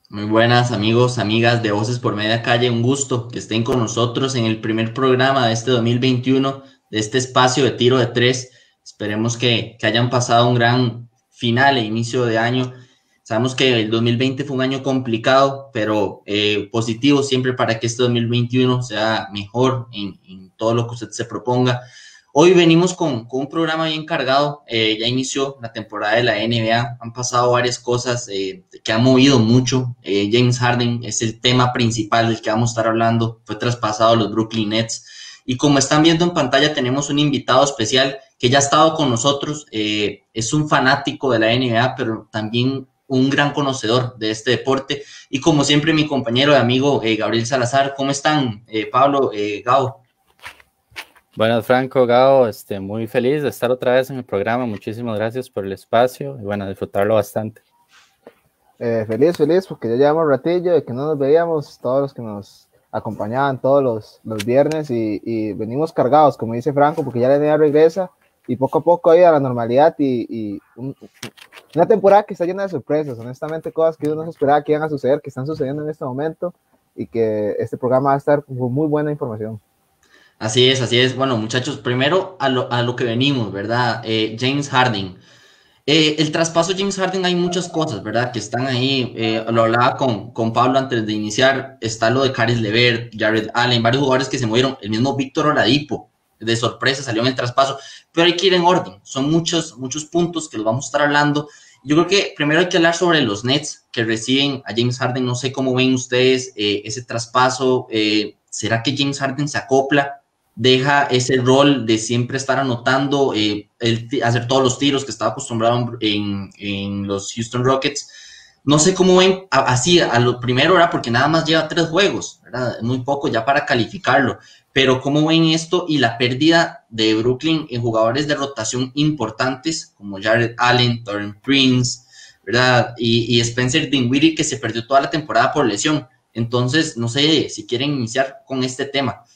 Muy buenas amigos, amigas de Voces por Media Calle, un gusto que estén con nosotros en el primer programa de este 2021, de este espacio de tiro de tres. Esperemos que hayan pasado un gran final e inicio de año. Sabemos que el 2020 fue un año complicado, pero positivo siempre para que este 2021 sea mejor en todo lo que usted se proponga. Hoy venimos con un programa bien cargado. Ya inició la temporada de la NBA. Han pasado varias cosas que han movido mucho. James Harden es el tema principal del que vamos a estar hablando. Fue traspasado a los Brooklyn Nets. Y como están viendo en pantalla, tenemos un invitado especial que ya ha estado con nosotros. Es un fanático de la NBA, pero también un gran conocedor de este deporte. Y como siempre, mi compañero y amigo Gabriel Salazar. ¿Cómo están, Pablo, Gabo? Buenas, Franco, Gao, muy feliz de estar otra vez en el programa. Muchísimas gracias por el espacio y bueno, disfrutarlo bastante. Feliz, porque ya llevamos ratillo de que no nos veíamos, todos los que nos acompañaban todos los viernes y venimos cargados, como dice Franco, porque ya la NBA regresa y poco a poco ahí a la normalidad una temporada que está llena de sorpresas, honestamente cosas que uno no se esperaba que iban a suceder, que están sucediendo en este momento y que este programa va a estar con muy buena información. Así es, así es. Bueno, muchachos, primero a lo que venimos, ¿verdad? James Harden. El traspaso James Harden hay muchas cosas, ¿verdad? Que están ahí. Lo hablaba con Pablo antes de iniciar. Está lo de Caris LeVert, Jared Allen, varios jugadores que se movieron. El mismo Víctor Oladipo, de sorpresa, salió en el traspaso. Pero hay que ir en orden. Son muchos puntos que los vamos a estar hablando. Yo creo que primero hay que hablar sobre los Nets que reciben a James Harden. No sé cómo ven ustedes ese traspaso. ¿Será que James Harden se acopla? Deja ese rol de siempre estar anotando, hacer todos los tiros que estaba acostumbrado en los Houston Rockets. No sé cómo ven así, a lo primero era porque nada más lleva 3 juegos, ¿verdad? Muy poco ya para calificarlo, pero cómo ven esto y la pérdida de Brooklyn en jugadores de rotación importantes como Jared Allen, Taurean Prince, ¿verdad? Y Spencer Dinwiddie que se perdió toda la temporada por lesión. Entonces, no sé si quieren iniciar con este tema.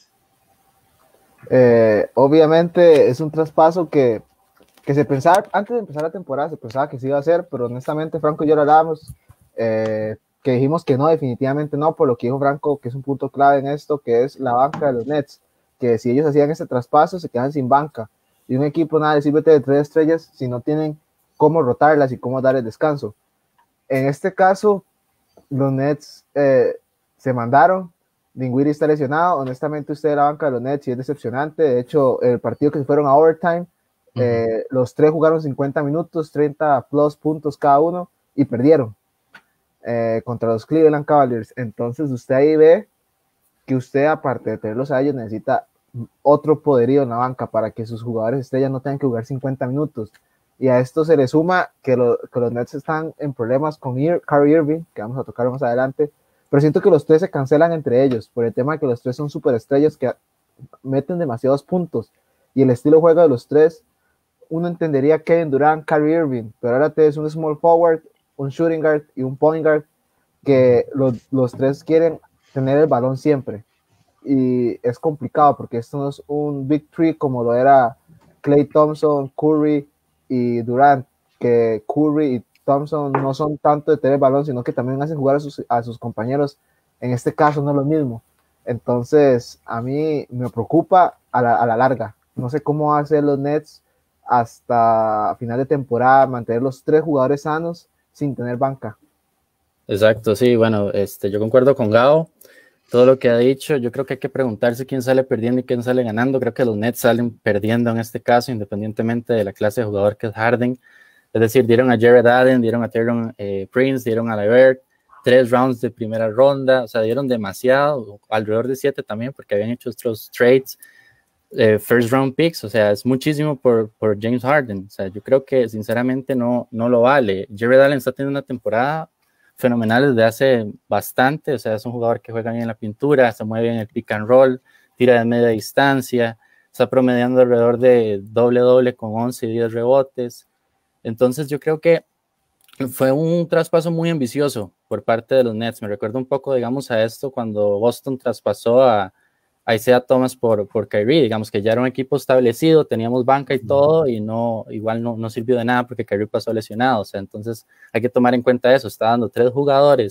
Obviamente es un traspaso que se pensaba, antes de empezar la temporada, se pensaba que se iba a hacer, pero honestamente Franco y yo lo hablábamos, que dijimos que no, definitivamente no, por lo que dijo Franco, que es un punto clave en esto, que es la banca de los Nets, que si ellos hacían ese traspaso se quedan sin banca, y un equipo nada le sirve de 3 estrellas si no tienen cómo rotarlas y cómo dar el descanso. En este caso, los Nets se mandaron. Dinwiddie está lesionado. Honestamente, usted de la banca de los Nets y es decepcionante. De hecho, el partido que se fueron a overtime, los tres jugaron 50 minutos, 30 plus puntos cada uno y perdieron contra los Cleveland Cavaliers. Entonces, usted ahí ve que usted, aparte de tenerlos a ellos, necesita otro poderío en la banca para que sus jugadores estrellas no tengan que jugar 50 minutos. Y a esto se le suma que los Nets están en problemas con Kyrie Irving, que vamos a tocar más adelante, pero siento que los tres se cancelan entre ellos por el tema de que los tres son superestrellas que meten demasiados puntos y el estilo de juego de los tres, uno entendería Kevin Durant, Kyrie Irving, pero ahora te es un small forward, un shooting guard y un point guard que los tres quieren tener el balón siempre y es complicado porque esto no es un big three como lo era Klay Thompson, Curry y Durant, que Curry y Thompson no son tanto de tener el balón, sino que también hacen jugar a sus compañeros. En este caso no es lo mismo. Entonces, a mí me preocupa a la larga. No sé cómo hacer los Nets hasta final de temporada, mantener los tres jugadores sanos sin tener banca. Exacto, sí, bueno, yo concuerdo con Gao, todo lo que ha dicho. Yo creo que hay que preguntarse quién sale perdiendo y quién sale ganando. Creo que los Nets salen perdiendo en este caso, independientemente de la clase de jugador que es Harden. Es decir, dieron a Jared Allen, dieron a Taurean Prince, dieron a LeVert, 3 rounds de primera ronda, o sea, dieron demasiado, alrededor de 7 también, porque habían hecho otros trades, first round picks, o sea, es muchísimo por James Harden. O sea, yo creo que sinceramente no lo vale. Jared Allen está teniendo una temporada fenomenal desde hace bastante, o sea, es un jugador que juega bien en la pintura, se mueve en el pick and roll, tira de media distancia, está promediando alrededor de doble con 11 y 10 rebotes. Entonces yo creo que fue un traspaso muy ambicioso por parte de los Nets. Me recuerda un poco, digamos, a esto cuando Boston traspasó a Isaiah Thomas por Kyrie, digamos que ya era un equipo establecido, teníamos banca y todo, y igual no sirvió de nada porque Kyrie pasó lesionado. O sea, entonces hay que tomar en cuenta eso. Está dando 3 jugadores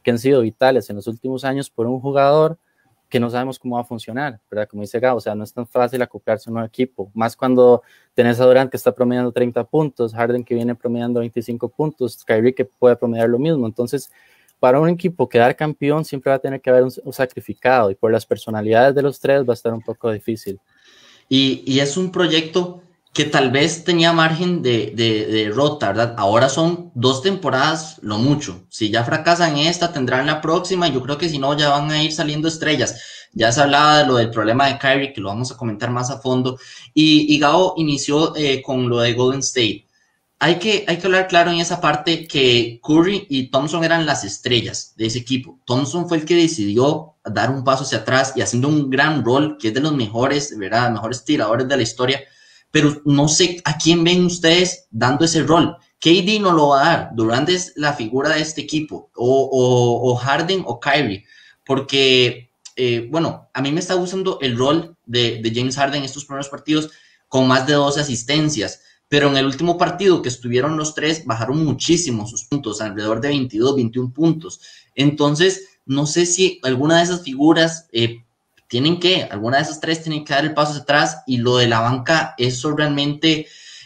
que han sido vitales en los últimos años por un jugador que no sabemos cómo va a funcionar, ¿verdad? Como dice Gabo, o sea, no es tan fácil acoplarse a un nuevo equipo, más cuando tenés a Durant que está promediando 30 puntos, Harden que viene promediando 25 puntos, Kyrie que puede promediar lo mismo. Entonces, para un equipo quedar campeón siempre va a tener que haber un sacrificado, y por las personalidades de los tres va a estar un poco difícil. Y es un proyecto que tal vez tenía margen de derrota, ¿verdad? Ahora son 2 temporadas, lo mucho. Si ya fracasan esta, tendrán la próxima, y yo creo que si no, ya van a ir saliendo estrellas. Ya se hablaba de lo del problema de Kyrie, que lo vamos a comentar más a fondo, y Gao inició con lo de Golden State. Hay que hablar claro en esa parte que Curry y Thompson eran las estrellas de ese equipo. Thompson fue el que decidió dar un paso hacia atrás y haciendo un gran rol, que es de los mejores, ¿verdad? Mejores tiradores de la historia. Pero no sé a quién ven ustedes dando ese rol. KD no lo va a dar. Durant es la figura de este equipo. O Harden o Kyrie. Porque, bueno, a mí me está gustando el rol de James Harden en estos primeros partidos con más de 12 asistencias. Pero en el último partido que estuvieron los tres, bajaron muchísimo sus puntos, alrededor de 22, 21 puntos. Entonces, no sé si alguna de esas figuras alguna de esas tres tienen que dar el paso hacia atrás, y lo de la banca, eso realmente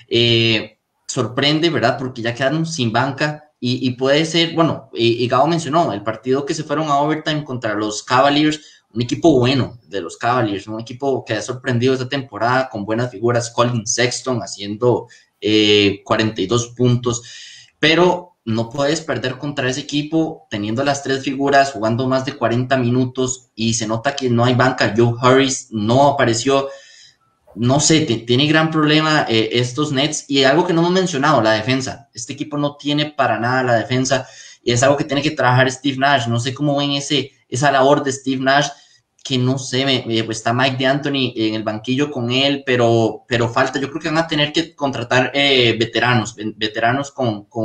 sorprende, ¿verdad? Porque ya quedaron sin banca, y puede ser, bueno, y Gabo mencionó, el partido que se fueron a overtime contra los Cavaliers, un equipo bueno de los Cavaliers, un equipo que ha sorprendido esta temporada con buenas figuras, Colin Sexton haciendo 42 puntos, pero no puedes perder contra ese equipo teniendo las tres figuras jugando más de 40 minutos, y se nota que no hay banca. Joe Harris no apareció, no sé, tiene gran problema estos Nets, y algo que no hemos mencionado, la defensa. Este equipo no tiene para nada la defensa, y es algo que tiene que trabajar Steve Nash. No sé cómo ven esa labor de Steve Nash, que no sé, pues está Mike D'Antoni en el banquillo con él, pero falta. Yo creo que van a tener que contratar veteranos con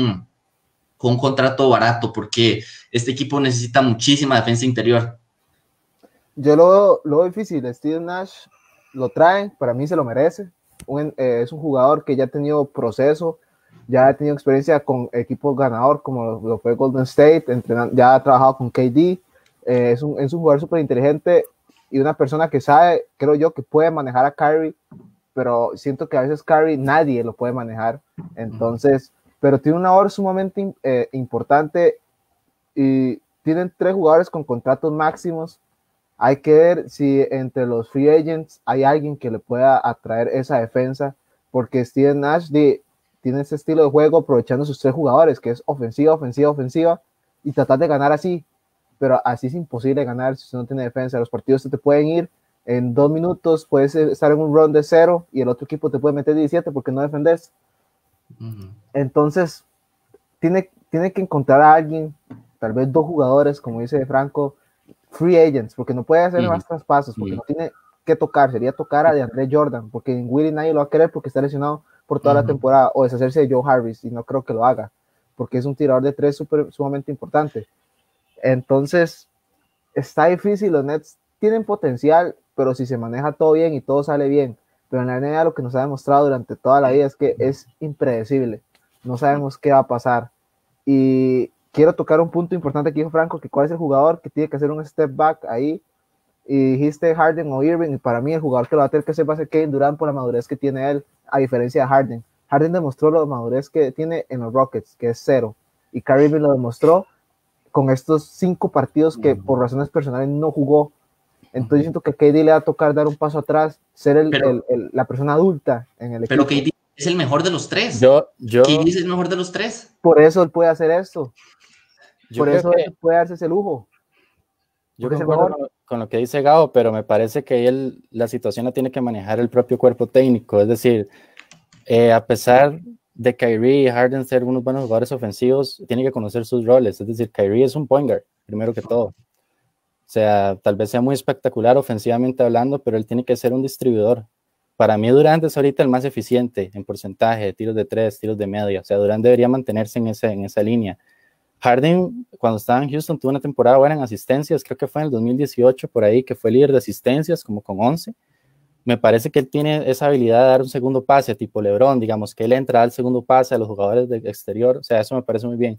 un contrato barato, porque este equipo necesita muchísima defensa interior. Yo lo veo difícil. Steve Nash lo traen, para mí se lo merece. Es un jugador que ya ha tenido proceso, ya ha tenido experiencia con equipos ganador como lo fue Golden State, ya ha trabajado con KD. Es un jugador súper inteligente y una persona que sabe, creo yo, que puede manejar a Kyrie, pero siento que a veces Kyrie nadie lo puede manejar. Entonces, pero tiene una labor sumamente importante, y tienen 3 jugadores con contratos máximos. Hay que ver si entre los free agents hay alguien que le pueda atraer esa defensa, porque Steve Nash tiene ese estilo de juego aprovechando sus 3 jugadores, que es ofensiva, ofensiva, ofensiva, y tratar de ganar así. Pero así es imposible ganar si usted no tiene defensa. Los partidos se te pueden ir en 2 minutos, puedes estar en un run de 0 y el otro equipo te puede meter 17 porque no defendes. Entonces, tiene que encontrar a alguien, tal vez 2 jugadores, como dice Franco, free agents, porque no puede hacer más traspasos, porque no tiene que tocar. Sería tocar a DeAndre Jordan, porque en Willie nadie lo va a querer porque está lesionado por toda la temporada, o deshacerse de Joe Harris, y no creo que lo haga, porque es un tirador de 3 sumamente importante. Entonces, está difícil. Los Nets tienen potencial, pero si se maneja todo bien y todo sale bien. Pero en la NBA lo que nos ha demostrado durante toda la vida es que es impredecible. No sabemos qué va a pasar. Y quiero tocar un punto importante que dijo Franco, que cuál es el jugador que tiene que hacer un step back ahí. Y dijiste Harden o Irving, y para mí el jugador que lo va a tener que hacer va a ser Kevin Durant, por la madurez que tiene él, a diferencia de Harden. Harden demostró la madurez que tiene en los Rockets, que es 0. Y Kyrie Irving lo demostró con estos 5 partidos que por razones personales no jugó. Entonces yo siento que a KD le va a tocar dar un paso atrás, ser la persona adulta en el equipo. Pero KD es el mejor de los 3. KD es el mejor de los 3. Por eso él puede hacer esto. Por eso él puede darse ese lujo. Yo concuerdo con lo que dice Gabo, pero me parece que la situación la tiene que manejar el propio cuerpo técnico. Es decir, a pesar de Kyrie y Harden ser unos buenos jugadores ofensivos, tiene que conocer sus roles. Es decir, Kyrie es un point guard, primero que todo. O sea, tal vez sea muy espectacular ofensivamente hablando, pero él tiene que ser un distribuidor. Para mí Durant es ahorita el más eficiente en porcentaje de tiros de 3, tiros de media. O sea, Durant debería mantenerse en esa línea. Harden, cuando estaba en Houston, tuvo una temporada buena en asistencias, creo que fue en el 2018, por ahí, que fue líder de asistencias, como con 11. Me parece que él tiene esa habilidad de dar un segundo pase, tipo LeBron, digamos, que él entra al segundo pase a los jugadores del exterior. O sea, eso me parece muy bien.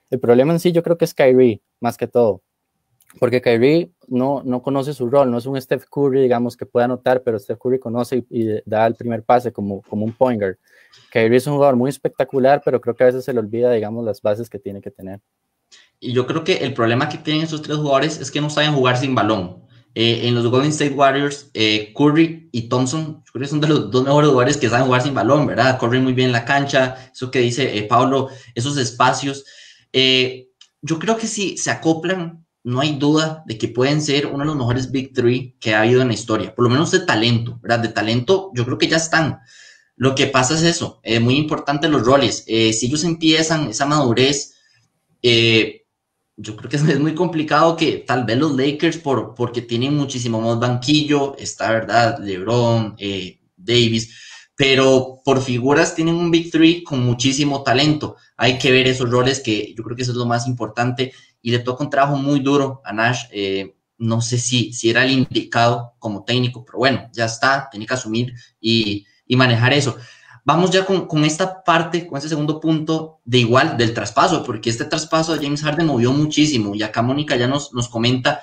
El problema en sí yo creo que es Kyrie, más que todo, porque Kyrie no conoce su rol, no es un Steph Curry, digamos, que puede anotar, pero Steph Curry conoce y da el primer pase como un point guard. Kyrie es un jugador muy espectacular, pero creo que a veces se le olvida, digamos, las bases que tiene que tener. Y yo creo que el problema que tienen estos tres jugadores es que no saben jugar sin balón. En los Golden State Warriors, Curry y Thompson, yo creo que son de los dos mejores jugadores que saben jugar sin balón, ¿verdad? Curry muy bien en la cancha, eso que dice Pablo, esos espacios. Yo creo que si se acoplan, no hay duda de que pueden ser uno de los mejores Big Three que ha habido en la historia, por lo menos de talento, ¿verdad? De talento, yo creo que ya están. Lo que pasa es eso, muy importante los roles. Si ellos empiezan esa madurez, yo creo que es muy complicado que tal vez los Lakers, porque tienen muchísimo más banquillo, está, ¿verdad? LeBron, Davis, pero por figuras tienen un Big Three con muchísimo talento. Hay que ver esos roles, que yo creo que eso es lo más importante, y le toca un trabajo muy duro a Nash. No sé si era el indicado como técnico, pero bueno, ya está, tiene que asumir y manejar eso. Vamos ya con esta parte, con este segundo punto del traspaso, porque este traspaso de James Harden movió muchísimo, y acá Mónica ya nos comenta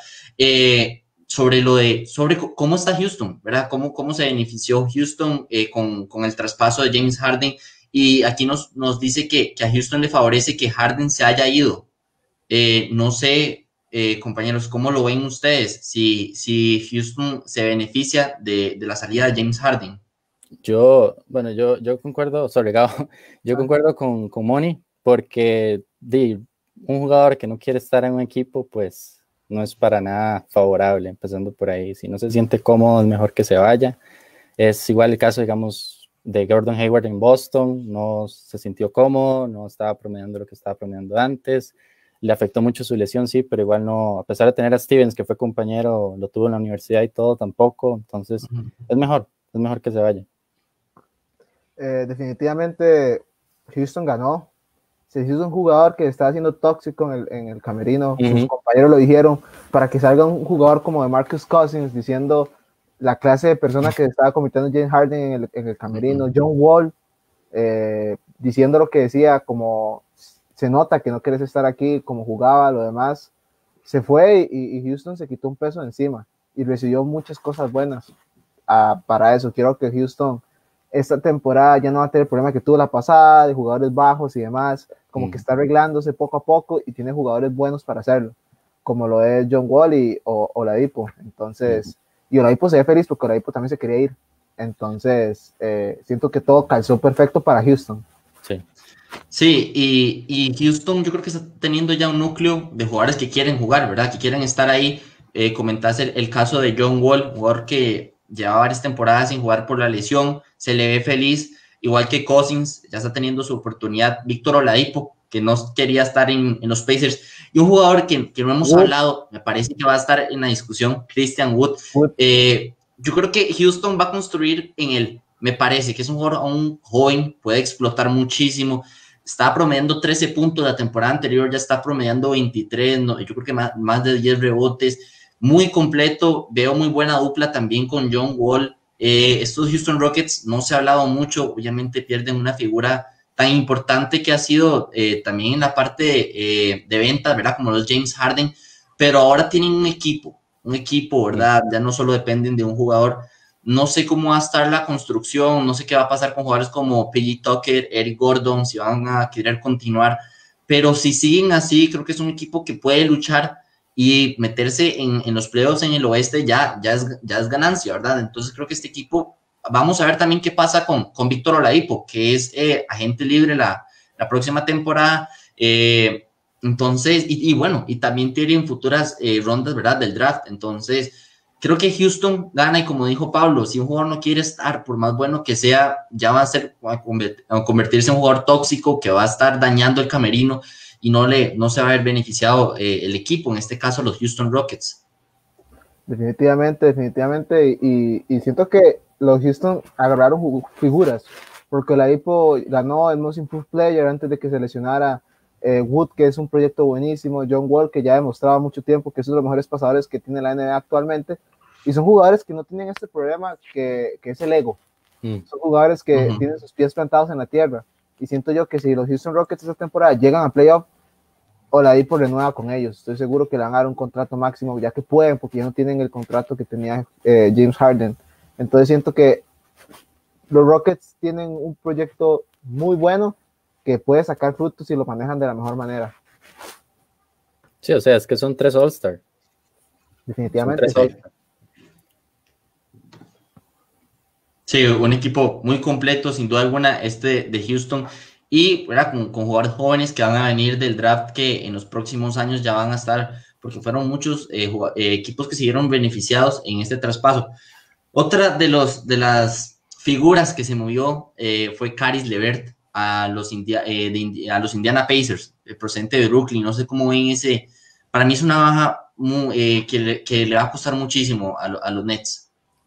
sobre cómo está Houston, ¿verdad? Cómo se benefició Houston con el traspaso de James Harden, y aquí nos dice que a Houston le favorece que Harden se haya ido. No sé, compañeros, ¿cómo lo ven ustedes? Si Houston se beneficia de la salida de James Harden. Yo concuerdo, Gabo, yo concuerdo con Moni, porque un jugador que no quiere estar en un equipo, pues no es para nada favorable, empezando por ahí. Si no se siente cómodo, es mejor que se vaya. Es igual el caso, digamos, de Gordon Hayward en Boston, no se sintió cómodo, no estaba promediando lo que estaba promediando antes, le afectó mucho su lesión, sí, pero igual no, a pesar de tener a Stevens, que fue compañero, lo tuvo en la universidad y todo, tampoco, entonces es mejor que se vaya. Definitivamente Houston ganó. Se hizo un jugador que estaba siendo tóxico en el camerino. Sus compañeros lo dijeron, para que salga un jugador como de Marcus Cousins diciendo la clase de persona que estaba convirtiendo James Harden en el camerino. John Wall diciendo lo que decía, como se nota que no quieres estar aquí, como jugaba, lo demás. Se fue y Houston se quitó un peso encima y recibió muchas cosas buenas para eso. Quiero que Houston esta temporada ya no va a tener el problema que tuvo la pasada, de jugadores bajos y demás, como que está arreglándose poco a poco y tiene jugadores buenos para hacerlo, como lo es John Wall o Oladipo. Entonces, y Oladipo se ve feliz porque Oladipo también se quería ir. Entonces, siento que todo calzó perfecto para Houston. Sí, y Houston yo creo que está teniendo ya un núcleo de jugadores que quieren jugar, ¿verdad? Que quieren estar ahí. Comentaste el caso de John Wall, jugador que lleva varias temporadas sin jugar por la lesión, se le ve feliz, igual que Cousins, ya está teniendo su oportunidad. Víctor Oladipo, que no quería estar en los Pacers, y un jugador que no hemos hablado, me parece que va a estar en la discusión, Christian Wood. Yo creo que Houston va a construir me parece que es un jugador aún joven, puede explotar muchísimo. Estaba promediando 13 puntos la temporada anterior, ya está promediando 23, no, yo creo que más de 10 rebotes, muy completo. Veo muy buena dupla también con John Wall. Estos Houston Rockets no se ha hablado mucho, obviamente pierden una figura tan importante que ha sido también en la parte de ventas, ¿verdad? Como los James Harden, pero ahora tienen un equipo, ¿verdad? Ya no solo dependen de un jugador. No sé cómo va a estar la construcción, no sé qué va a pasar con jugadores como PJ Tucker, Eric Gordon, si van a querer continuar, pero si siguen así, creo que es un equipo que puede luchar y meterse en los playoffs en el oeste ya es ganancia, ¿verdad? Entonces creo que este equipo, vamos a ver también qué pasa con Víctor Oladipo, que es agente libre la próxima temporada. Entonces, y bueno, y también tienen futuras rondas, ¿verdad? Del draft. Entonces, creo que Houston gana, y como dijo Pablo, si un jugador no quiere estar, por más bueno que sea, ya va a convertirse en un jugador tóxico que va a estar dañando el camerino y no se va a ver beneficiado el equipo, en este caso los Houston Rockets. Definitivamente, y siento que los Houston agarraron figuras, porque Oladipo ganó el Most Improved Player antes de que se lesionara. Wood, que es un proyecto buenísimo, John Wall, que ya demostraba mucho tiempo que es uno de los mejores pasadores que tiene la NBA actualmente, y son jugadores que no tienen este problema que es el ego. Son jugadores que tienen sus pies plantados en la tierra, y siento yo que si los Houston Rockets esta temporada llegan a playoff, Oladipo renueva con ellos. Estoy seguro que le van a dar un contrato máximo, ya que pueden, porque ya no tienen el contrato que tenía James Harden. Entonces siento que los Rockets tienen un proyecto muy bueno que puede sacar frutos si lo manejan de la mejor manera. Sí, o sea, es que son 3 All-Star. Definitivamente. Son 3 All-Star. Sí, un equipo muy completo, sin duda alguna, de Houston. Y ¿verdad? Con jugadores jóvenes que van a venir del draft que en los próximos años ya van a estar, porque fueron muchos equipos que se vieron beneficiados en este traspaso. Otra de las figuras que se movió fue Caris LeVert a los Indiana Pacers, el procedente de Brooklyn. No sé cómo ven ese. Para mí es una baja que le va a costar muchísimo a los Nets.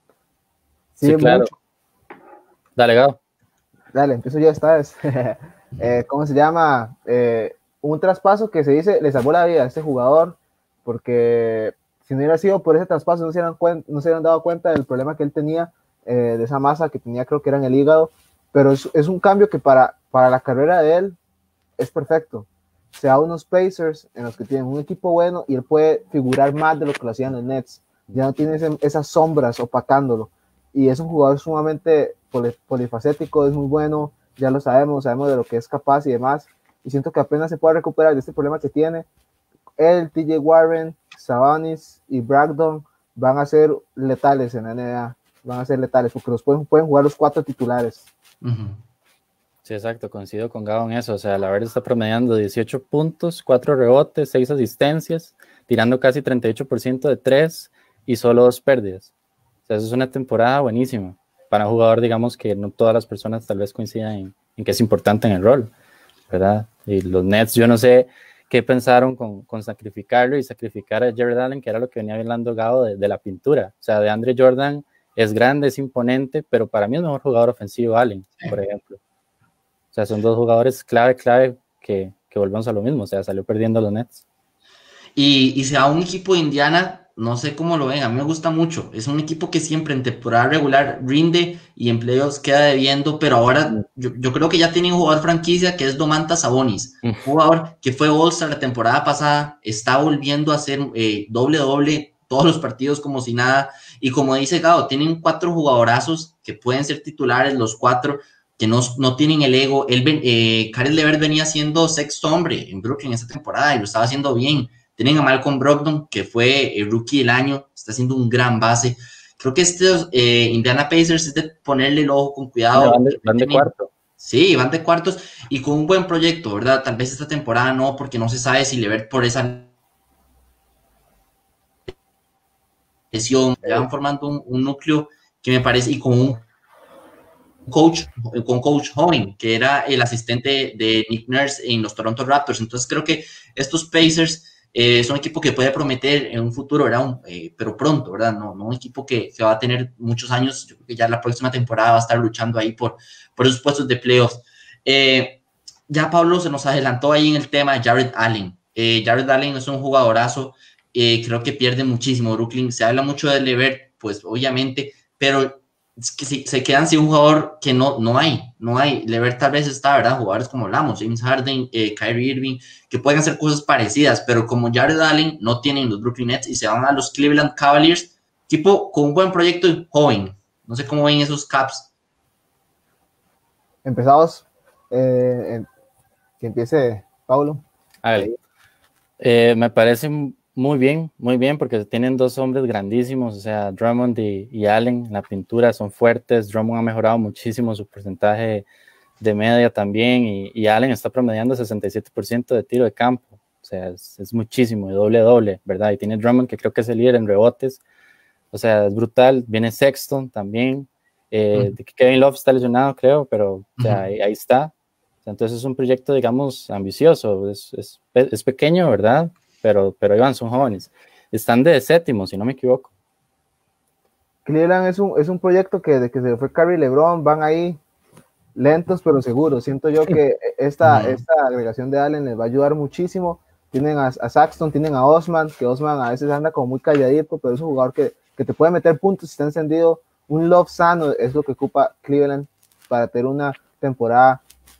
Sí, claro. mucho. Dale, Gabo. Dale, empiezo ya esta vez. ¿Cómo se llama? Un traspaso que se dice le salvó la vida a este jugador, porque si no hubiera sido por ese traspaso no se hubieran dado cuenta del problema que él tenía, de esa masa que tenía, creo que era en el hígado, pero es un cambio que para la carrera de él es perfecto. Se da unos Pacers en los que tienen un equipo bueno y él puede figurar más de lo que lo hacían los Nets. Ya no tiene esas sombras opacándolo. Y es un jugador sumamente polifacético, es muy bueno, ya lo sabemos de lo que es capaz y demás. Y siento que apenas se puede recuperar de este problema que tiene. Él, TJ Warren, Sabonis y Brogdon van a ser letales en la NBA. Van a ser letales porque pueden jugar los 4 titulares. Uh-huh. Sí, exacto, coincido con Gabo en eso. O sea, la verdad está promediando 18 puntos, 4 rebotes, 6 asistencias, tirando casi 38% de 3 y solo 2 pérdidas. O sea, eso es una temporada buenísima para un jugador, digamos, que no todas las personas tal vez coincidan en que es importante en el rol, ¿verdad? Y los Nets, yo no sé qué pensaron con sacrificarlo y sacrificar a Jared Allen, que era lo que venía hablando Gabo de la pintura. O sea, DeAndre Jordan es grande, es imponente, pero para mí es mejor jugador ofensivo Allen, por ejemplo. O sea, son 2 jugadores clave que volvemos a lo mismo. O sea, salió perdiendo los Nets. Y se va a un equipo de Indiana, no sé cómo lo ven, a mí me gusta mucho. Es un equipo que siempre en temporada regular rinde y en playoffs queda debiendo, pero ahora yo creo que ya tiene un jugador franquicia que es Domantas Sabonis, un jugador que fue All-Star la temporada pasada, está volviendo a hacer doble todos los partidos como si nada. Y como dice Gabo, tienen 4 jugadorazos que pueden ser titulares, los 4 que no tienen el ego. Caris LeVert venía siendo sexto hombre en Brooklyn esta temporada y lo estaba haciendo bien. Tienen a Malcolm Brogdon, que fue el rookie del año, está haciendo un gran base. Creo que estos Indiana Pacers es de ponerle el ojo con cuidado. Van de cuarto. Sí, van de cuartos y con un buen proyecto, ¿verdad? Tal vez esta temporada no, porque no se sabe si LeVert por esa lesión. Ya van formando un núcleo que me parece, y con un coach joven, que era el asistente de Nick Nurse en los Toronto Raptors. Entonces creo que estos Pacers son un equipo que puede prometer en un futuro, ¿verdad? Pero pronto, ¿verdad? No un equipo que va a tener muchos años. Yo creo que ya la próxima temporada va a estar luchando ahí por esos puestos de playoffs. Ya Pablo se nos adelantó ahí en el tema de Jared Allen. Jared Allen es un jugadorazo. Creo que pierde muchísimo Brooklyn. Se habla mucho de LeVert, pues obviamente, pero es que se quedan sin un jugador que no hay. LeVert tal vez está, ¿verdad? Jugadores como hablamos, James Harden, Kyrie Irving, que pueden hacer cosas parecidas, pero como Jared Allen no tienen los Brooklyn Nets y se van a los Cleveland Cavaliers, tipo con un buen proyecto joven. No sé cómo ven esos Caps. Empezamos. Que empiece Paulo. A ver, me parece muy bien, porque tienen 2 hombres grandísimos, o sea, Drummond y Allen en la pintura son fuertes. Drummond ha mejorado muchísimo su porcentaje de media también, y Allen está promediando 67% de tiro de campo, o sea, es muchísimo, de doble, ¿verdad? Y tiene Drummond, que creo que es el líder en rebotes, o sea, es brutal. Viene Sexton también, Kevin Love está lesionado, creo, pero o sea, ahí está. Entonces es un proyecto, digamos, ambicioso, es pequeño, ¿verdad? Pero Iván, son jóvenes. Están de 7º, si no me equivoco. Cleveland es un proyecto que desde que se fue Curry y LeBron van ahí lentos pero seguros. Siento yo que esta agregación de Allen les va a ayudar muchísimo. Tienen a Saxton, tienen a Osman, que Osman a veces anda como muy calladito, pero es un jugador que te puede meter puntos si está encendido. Un Love sano es lo que ocupa Cleveland para tener una temporada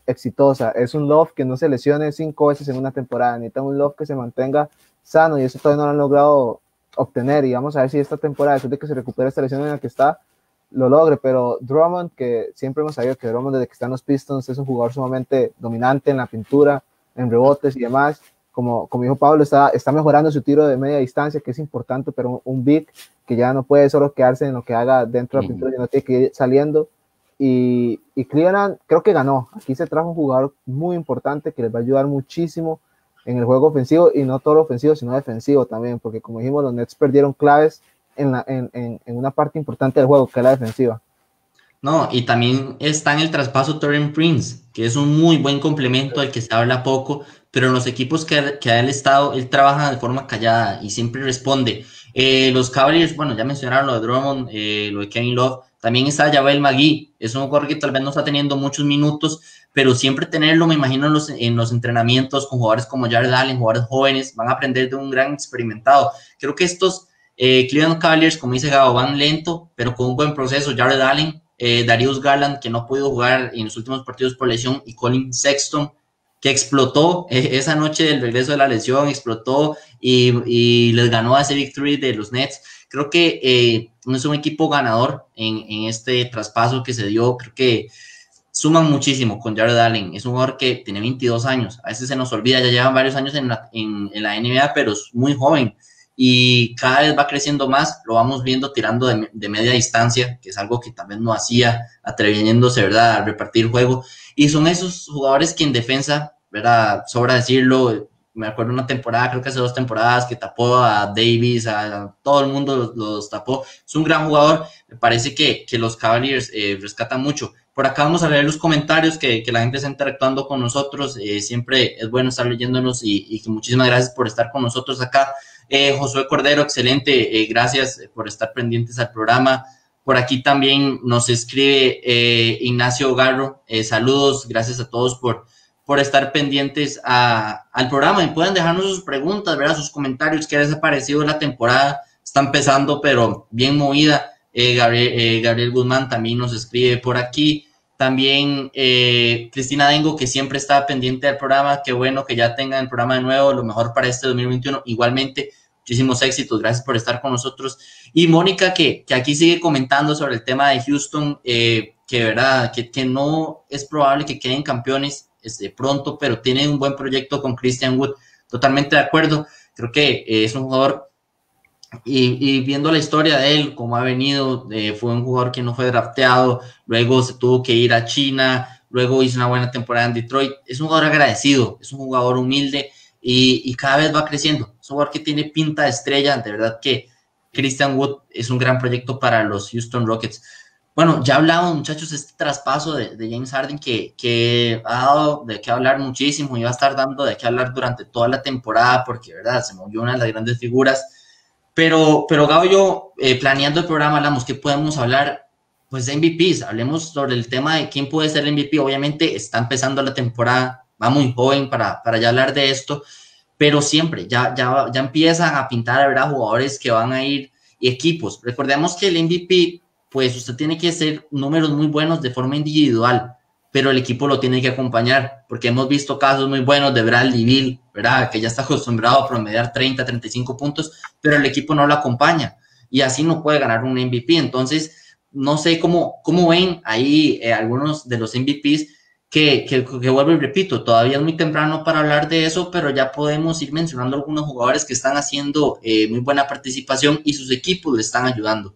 exitosa. Es un Love que no se lesione 5 veces en una temporada, necesita un Love que se mantenga sano, y eso todavía no lo han logrado obtener, y vamos a ver si esta temporada, después de que se recupere esta lesión en la que está, lo logre. Pero Drummond, que siempre hemos sabido que Drummond desde que está en los Pistons es un jugador sumamente dominante en la pintura, en rebotes y demás. Como dijo Pablo, está mejorando su tiro de media distancia, que es importante, pero un big que ya no puede solo quedarse en lo que haga dentro de la pintura, sino tiene que ir saliendo. Y Cleveland creo que ganó. Aquí se trajo un jugador muy importante que les va a ayudar muchísimo en el juego ofensivo, y no todo ofensivo, sino defensivo también, porque como dijimos, los Nets perdieron claves en una parte importante del juego, que es la defensiva. No, y también está en el traspaso Taurean Prince, que es un muy buen complemento al que se habla poco, pero en los equipos que ha él estado, él trabaja de forma callada y siempre responde. Los Cavaliers, bueno, ya mencionaron lo de Drummond, lo de Kevin Love, también está Javel McGee, es un jugador que tal vez no está teniendo muchos minutos, pero siempre tenerlo, me imagino, en los entrenamientos con jugadores como Jared Allen, jugadores jóvenes, van a aprender de un gran experimentado. Creo que estos Cleveland Cavaliers, como dice Gabo, van lento, pero con un buen proceso. Jared Allen, Darius Garland, que no ha podido jugar en los últimos partidos por lesión, y Colin Sexton, que explotó esa noche del regreso de la lesión, explotó y les ganó a ese victory de los Nets. Creo que es un equipo ganador en este traspaso que se dio. Creo que suman muchísimo con Jared Allen. Es un jugador que tiene 22 años, a veces se nos olvida, ya llevan varios años en la NBA, pero es muy joven y cada vez va creciendo más. Lo vamos viendo tirando de media distancia, que es algo que también no hacía, atreviéndose, ¿verdad?, a repartir juego. Y son esos jugadores que en defensa, ¿verdad?, sobra decirlo, me acuerdo una temporada, creo que hace 2 temporadas, que tapó a Davis, a todo el mundo los tapó. Es un gran jugador. Me parece que los Cavaliers rescatan mucho. Por acá vamos a leer los comentarios, que la gente está interactuando con nosotros. Siempre es bueno estar leyéndonos, y que muchísimas gracias por estar con nosotros acá. Josué Cordero, excelente, gracias por estar pendientes al programa. Por aquí también nos escribe Ignacio Garro, saludos, gracias a todos por estar pendientes al programa, y pueden dejarnos sus preguntas, ¿verdad?, sus comentarios, qué les ha parecido la temporada. Está empezando, pero bien movida. Gabriel Guzmán también nos escribe por aquí. También Cristina Dengo, que siempre está pendiente del programa. Qué bueno que ya tengan el programa de nuevo, lo mejor para este 2021. Igualmente, muchísimos éxitos, gracias por estar con nosotros. Y Mónica, que aquí sigue comentando sobre el tema de Houston, que verdad, que no es probable que queden campeones pronto, pero tienen un buen proyecto con Christian Wood. Totalmente de acuerdo. Creo que es un jugador, y viendo la historia de él, cómo ha venido, fue un jugador que no fue drafteado, luego se tuvo que ir a China, luego hizo una buena temporada en Detroit. Es un jugador agradecido, es un jugador humilde, y cada vez va creciendo. Es un jugador que tiene pinta de estrella. De verdad que Christian Wood es un gran proyecto para los Houston Rockets. Bueno, ya hablamos, muchachos, este traspaso de James Harden que ha dado de qué hablar muchísimo, y va a estar dando de qué hablar durante toda la temporada, porque, verdad, se movió una de las grandes figuras. Pero Gabo y yo, planeando el programa, hablamos que podemos hablar, pues, de MVPs. Hablemos sobre el tema de quién puede ser el MVP. Obviamente está empezando la temporada, va muy joven para ya hablar de esto, pero siempre ya empiezan a pintar, ¿verdad?, jugadores que van a ir, y equipos. Recordemos que el MVP, pues usted tiene que hacer números muy buenos de forma individual, pero el equipo lo tiene que acompañar, porque hemos visto casos muy buenos de Bradley Beal, ¿verdad?, que ya está acostumbrado a promediar 30, 35 puntos, pero el equipo no lo acompaña, y así no puede ganar un MVP. Entonces, no sé cómo ven ahí algunos de los MVPs, que vuelvo y repito, todavía es muy temprano para hablar de eso, pero ya podemos ir mencionando algunos jugadores que están haciendo muy buena participación, y sus equipos le están ayudando.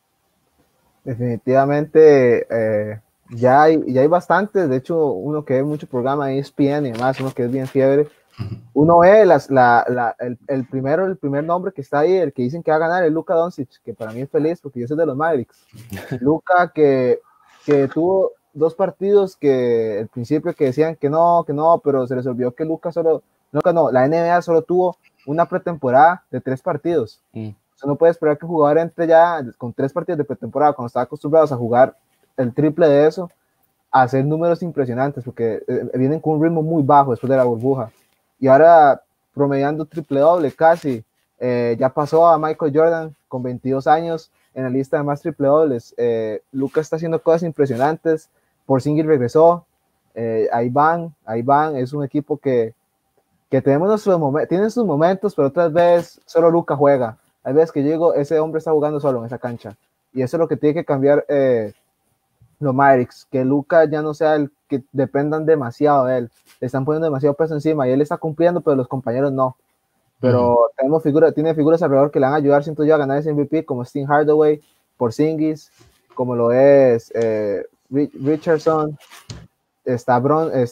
Definitivamente, ya hay bastantes. De hecho, uno que ve mucho programa de ESPN y demás, uno que es bien fiebre, uno ve el primer nombre que está ahí, el que dicen que va a ganar, es Luka Doncic, que para mí es feliz porque yo soy de los Mavericks. Luka, que tuvo 2 partidos que al principio que decían que no, pero se les olvidó que la NBA solo tuvo una pretemporada de 3 partidos. O sea, no puede esperar que el jugador entre ya con 3 partidos de pretemporada, cuando está acostumbrados a jugar el triple de eso, a hacer números impresionantes, porque vienen con un ritmo muy bajo después de la burbuja. Y ahora promediando triple doble casi. Ya pasó a Michael Jordan con 22 años en la lista de más triple dobles. Luka está haciendo cosas impresionantes. Porzingis regresó. ahí van, es un equipo que tenemos tienen sus momentos, pero otras veces solo Luka juega. Hay veces que yo digo, ese hombre está jugando solo en esa cancha, y eso es lo que tiene que cambiar los Mavericks, que Luka ya no sea el que dependan demasiado de él, le están poniendo demasiado peso encima, y él está cumpliendo, pero los compañeros no. Pero tiene figuras alrededor que le van a ayudar, siento yo, a ganar ese MVP, como Steve Hardaway, Porzingis, como lo es Richardson, está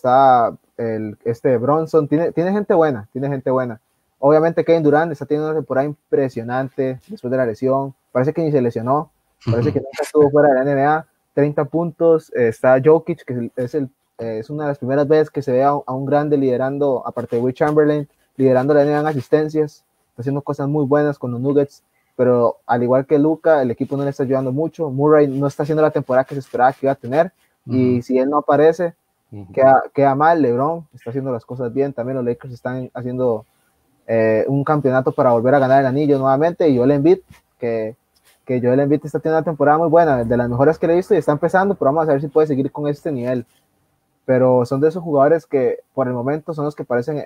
Bronson, tiene gente buena. Obviamente Kevin Durant está teniendo una temporada impresionante después de la lesión, parece que ni se lesionó, parece que nunca estuvo fuera de la NBA, 30 puntos, está Jokic, que es una de las primeras veces que se ve a un grande liderando, aparte de Will Chamberlain, liderando la NBA en asistencias, está haciendo cosas muy buenas con los Nuggets, pero al igual que Luka, el equipo no le está ayudando mucho. Murray no está haciendo la temporada que se esperaba que iba a tener, y si él no aparece, queda mal. LeBron está haciendo las cosas bien, también los Lakers están haciendo un campeonato para volver a ganar el anillo nuevamente, y Joel Embiid, que Joel Embiid está teniendo una temporada muy buena, de las mejores que le he visto, y está empezando, pero vamos a ver si puede seguir con este nivel. Pero son de esos jugadores que por el momento son los que aparecen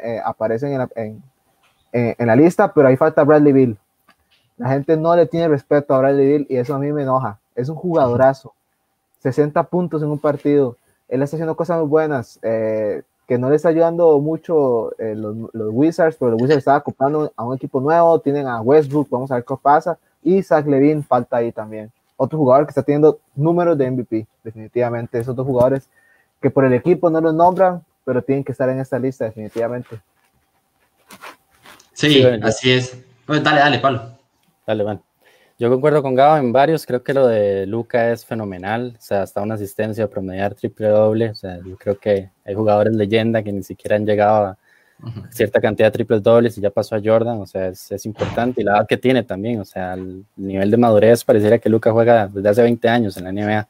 en la lista, pero ahí falta Bradley Beal. La gente no le tiene respeto a Bradley Beal, y eso a mí me enoja. Es un jugadorazo, 60 puntos en un partido, él está haciendo cosas muy buenas, que no le está ayudando mucho los Wizards, pero los Wizards están acoplando a un equipo nuevo, tienen a Westbrook, vamos a ver qué pasa, y Zach LaVine falta ahí también, otro jugador que está teniendo números de MVP, definitivamente. Esos dos jugadores que por el equipo no los nombran, pero tienen que estar en esta lista definitivamente. Sí, así es. Pues dale, Pablo. Dale, bueno. Yo concuerdo con Gabo en varios, creo que lo de Luka es fenomenal, o sea, hasta una asistencia, promediar triple-doble, o sea, yo creo que hay jugadores leyenda que ni siquiera han llegado a cierta cantidad de triples-dobles y ya pasó a Jordan, o sea, es importante, y la edad que tiene también, o sea, el nivel de madurez pareciera que Luka juega desde hace 20 años en la NBA.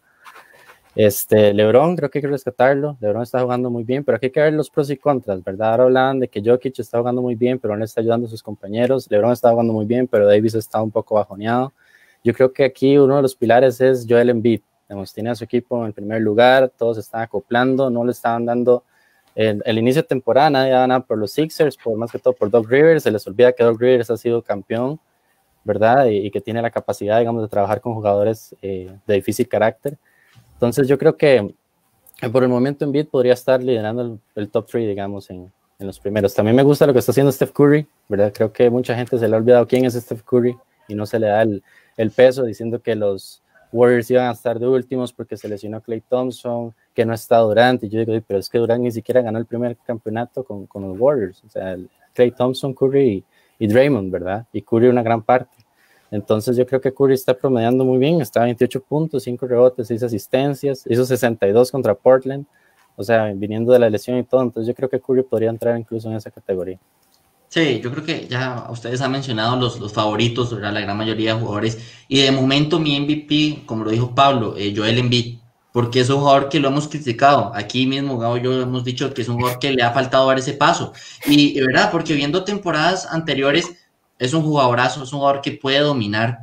LeBron, creo que hay que rescatarlo. LeBron está jugando muy bien, pero aquí hay que ver los pros y contras, ¿verdad? Ahora hablan de que Jokic está jugando muy bien, pero no le está ayudando a sus compañeros. LeBron está jugando muy bien, pero Davis está un poco bajoneado. Yo creo que aquí uno de los pilares es Joel Embiid. Tiene a su equipo en primer lugar, todos están acoplando, no le estaban dando el inicio de temporada, nadie daba nada por los Sixers, por más que todo por Doc Rivers. Se les olvida que Doc Rivers ha sido campeón, ¿verdad? Y que tiene la capacidad, digamos, de trabajar con jugadores de difícil carácter. Entonces yo creo que por el momento Embiid podría estar liderando el top 3, digamos, en los primeros. También me gusta lo que está haciendo Steph Curry, ¿verdad? Creo que mucha gente se le ha olvidado quién es Steph Curry y no se le da el peso, diciendo que los Warriors iban a estar de últimos porque se lesionó Klay Thompson, que no está Durant, y yo digo, pero es que Durant ni siquiera ganó el primer campeonato con los Warriors, o sea, Klay Thompson, Curry y Draymond, ¿verdad? Y Curry una gran parte. Entonces yo creo que Curry está promediando muy bien, está a 28 puntos, 5 rebotes, 6 asistencias, hizo 62 contra Portland, o sea, viniendo de la lesión y todo. Entonces yo creo que Curry podría entrar incluso en esa categoría. Sí, yo creo que ya ustedes han mencionado los favoritos, ¿verdad? La gran mayoría de jugadores, y de momento mi MVP, como lo dijo Pablo, Joel Embiid, porque es un jugador que lo hemos criticado, aquí mismo Gabo y yo hemos dicho que es un jugador que le ha faltado dar ese paso, y ¿verdad? Porque viendo temporadas anteriores, es un jugadorazo, es un jugador que puede dominar,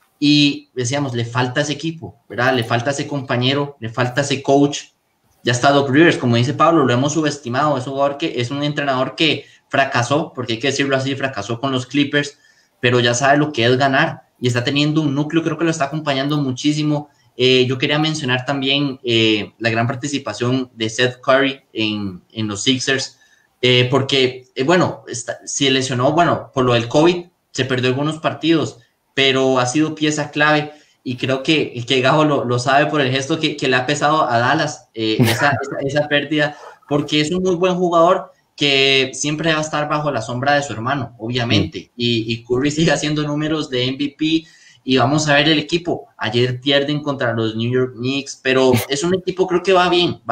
y decíamos, le falta ese equipo, ¿verdad? Le falta ese compañero, le falta ese coach. Ya está Doc Rivers, como dice Pablo, lo hemos subestimado, es un jugador que es un entrenador que fracasó, porque hay que decirlo así, fracasó con los Clippers, pero ya sabe lo que es ganar, y está teniendo un núcleo, creo que lo está acompañando muchísimo. Yo quería mencionar también la gran participación de Seth Curry en los Sixers, porque, bueno, se lesionó, bueno, por lo del COVID, se perdió algunos partidos, pero ha sido pieza clave, y creo que Gajo lo sabe por el gesto que le ha pesado a Dallas, esa pérdida, porque es un muy buen jugador que siempre va a estar bajo la sombra de su hermano, obviamente, y Curry sigue haciendo números de MVP, y vamos a ver el equipo. Ayer pierden contra los New York Knicks, pero es un equipo, creo que va bien.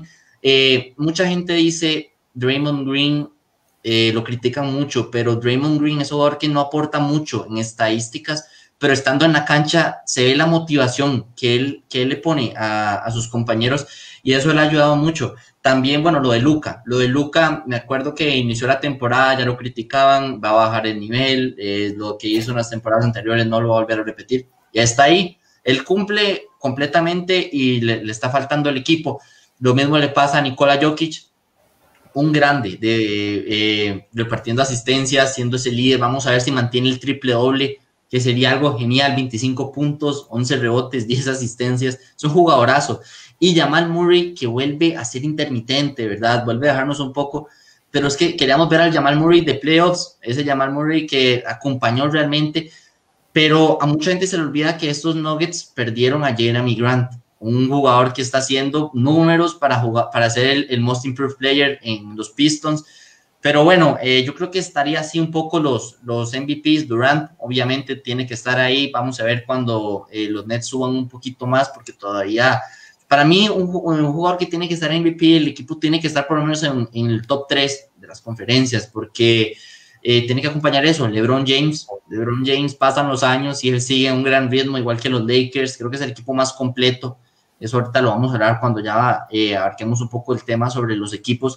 Mucha gente dice Draymond Green, lo critican mucho, pero Draymond Green es un jugador que no aporta mucho en estadísticas, pero estando en la cancha se ve la motivación que él le pone a sus compañeros, y eso le ha ayudado mucho. También, bueno, lo de Luka, me acuerdo que inició la temporada, ya lo criticaban, va a bajar el nivel, lo que hizo en las temporadas anteriores no lo va a volver a repetir, ya está ahí, él cumple completamente y le está faltando el equipo. Lo mismo le pasa a Nikola Jokic, un grande, repartiendo asistencias, siendo ese líder. Vamos a ver si mantiene el triple doble, que sería algo genial, 25 puntos, 11 rebotes, 10 asistencias, es un jugadorazo. Y Jamal Murray, que vuelve a ser intermitente, ¿verdad? Vuelve a dejarnos un poco, pero es que queríamos ver al Jamal Murray de playoffs, ese Jamal Murray que acompañó realmente, pero a mucha gente se le olvida que estos Nuggets perdieron a Jeremy Grant, un jugador que está haciendo números para jugar, para ser el Most Improved Player en los Pistons. Pero bueno, yo creo que estaría así un poco los MVPs. Durant obviamente tiene que estar ahí. Vamos a ver cuando los Nets suban un poquito más, porque todavía, para mí, un jugador que tiene que estar en MVP, el equipo tiene que estar por lo menos en el top 3 de las conferencias, porque tiene que acompañar eso. LeBron James pasan los años y él sigue en un gran ritmo, igual que los Lakers. Creo que es el equipo más completo. Eso ahorita lo vamos a hablar cuando ya abarquemos un poco el tema sobre los equipos.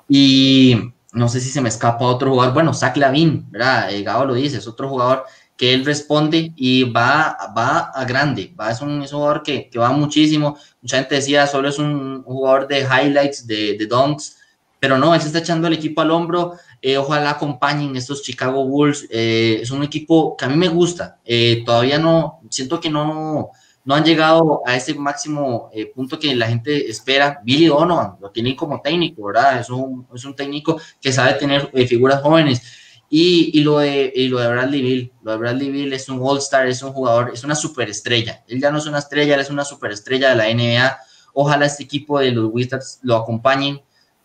Y no sé si se me escapa otro jugador. Bueno, Zach LaVine, ¿verdad? Gabo lo dice, es otro jugador que él responde y va a grande. Es un jugador que va muchísimo. Mucha gente decía, solo es un jugador de highlights, de dunks, pero no, él se está echando el equipo al hombro. Ojalá acompañen estos Chicago Bulls. Es un equipo que a mí me gusta. Todavía no, siento que no han llegado a ese máximo punto que la gente espera. Billy Donovan lo tienen como técnico, ¿verdad? Es un técnico que sabe tener figuras jóvenes. Y lo de Bradley Beal. Lo de Bradley Beal es un All-Star, es un jugador, es una superestrella. Él ya no es una estrella, él es una superestrella de la NBA. Ojalá este equipo de los Wizards lo acompañen.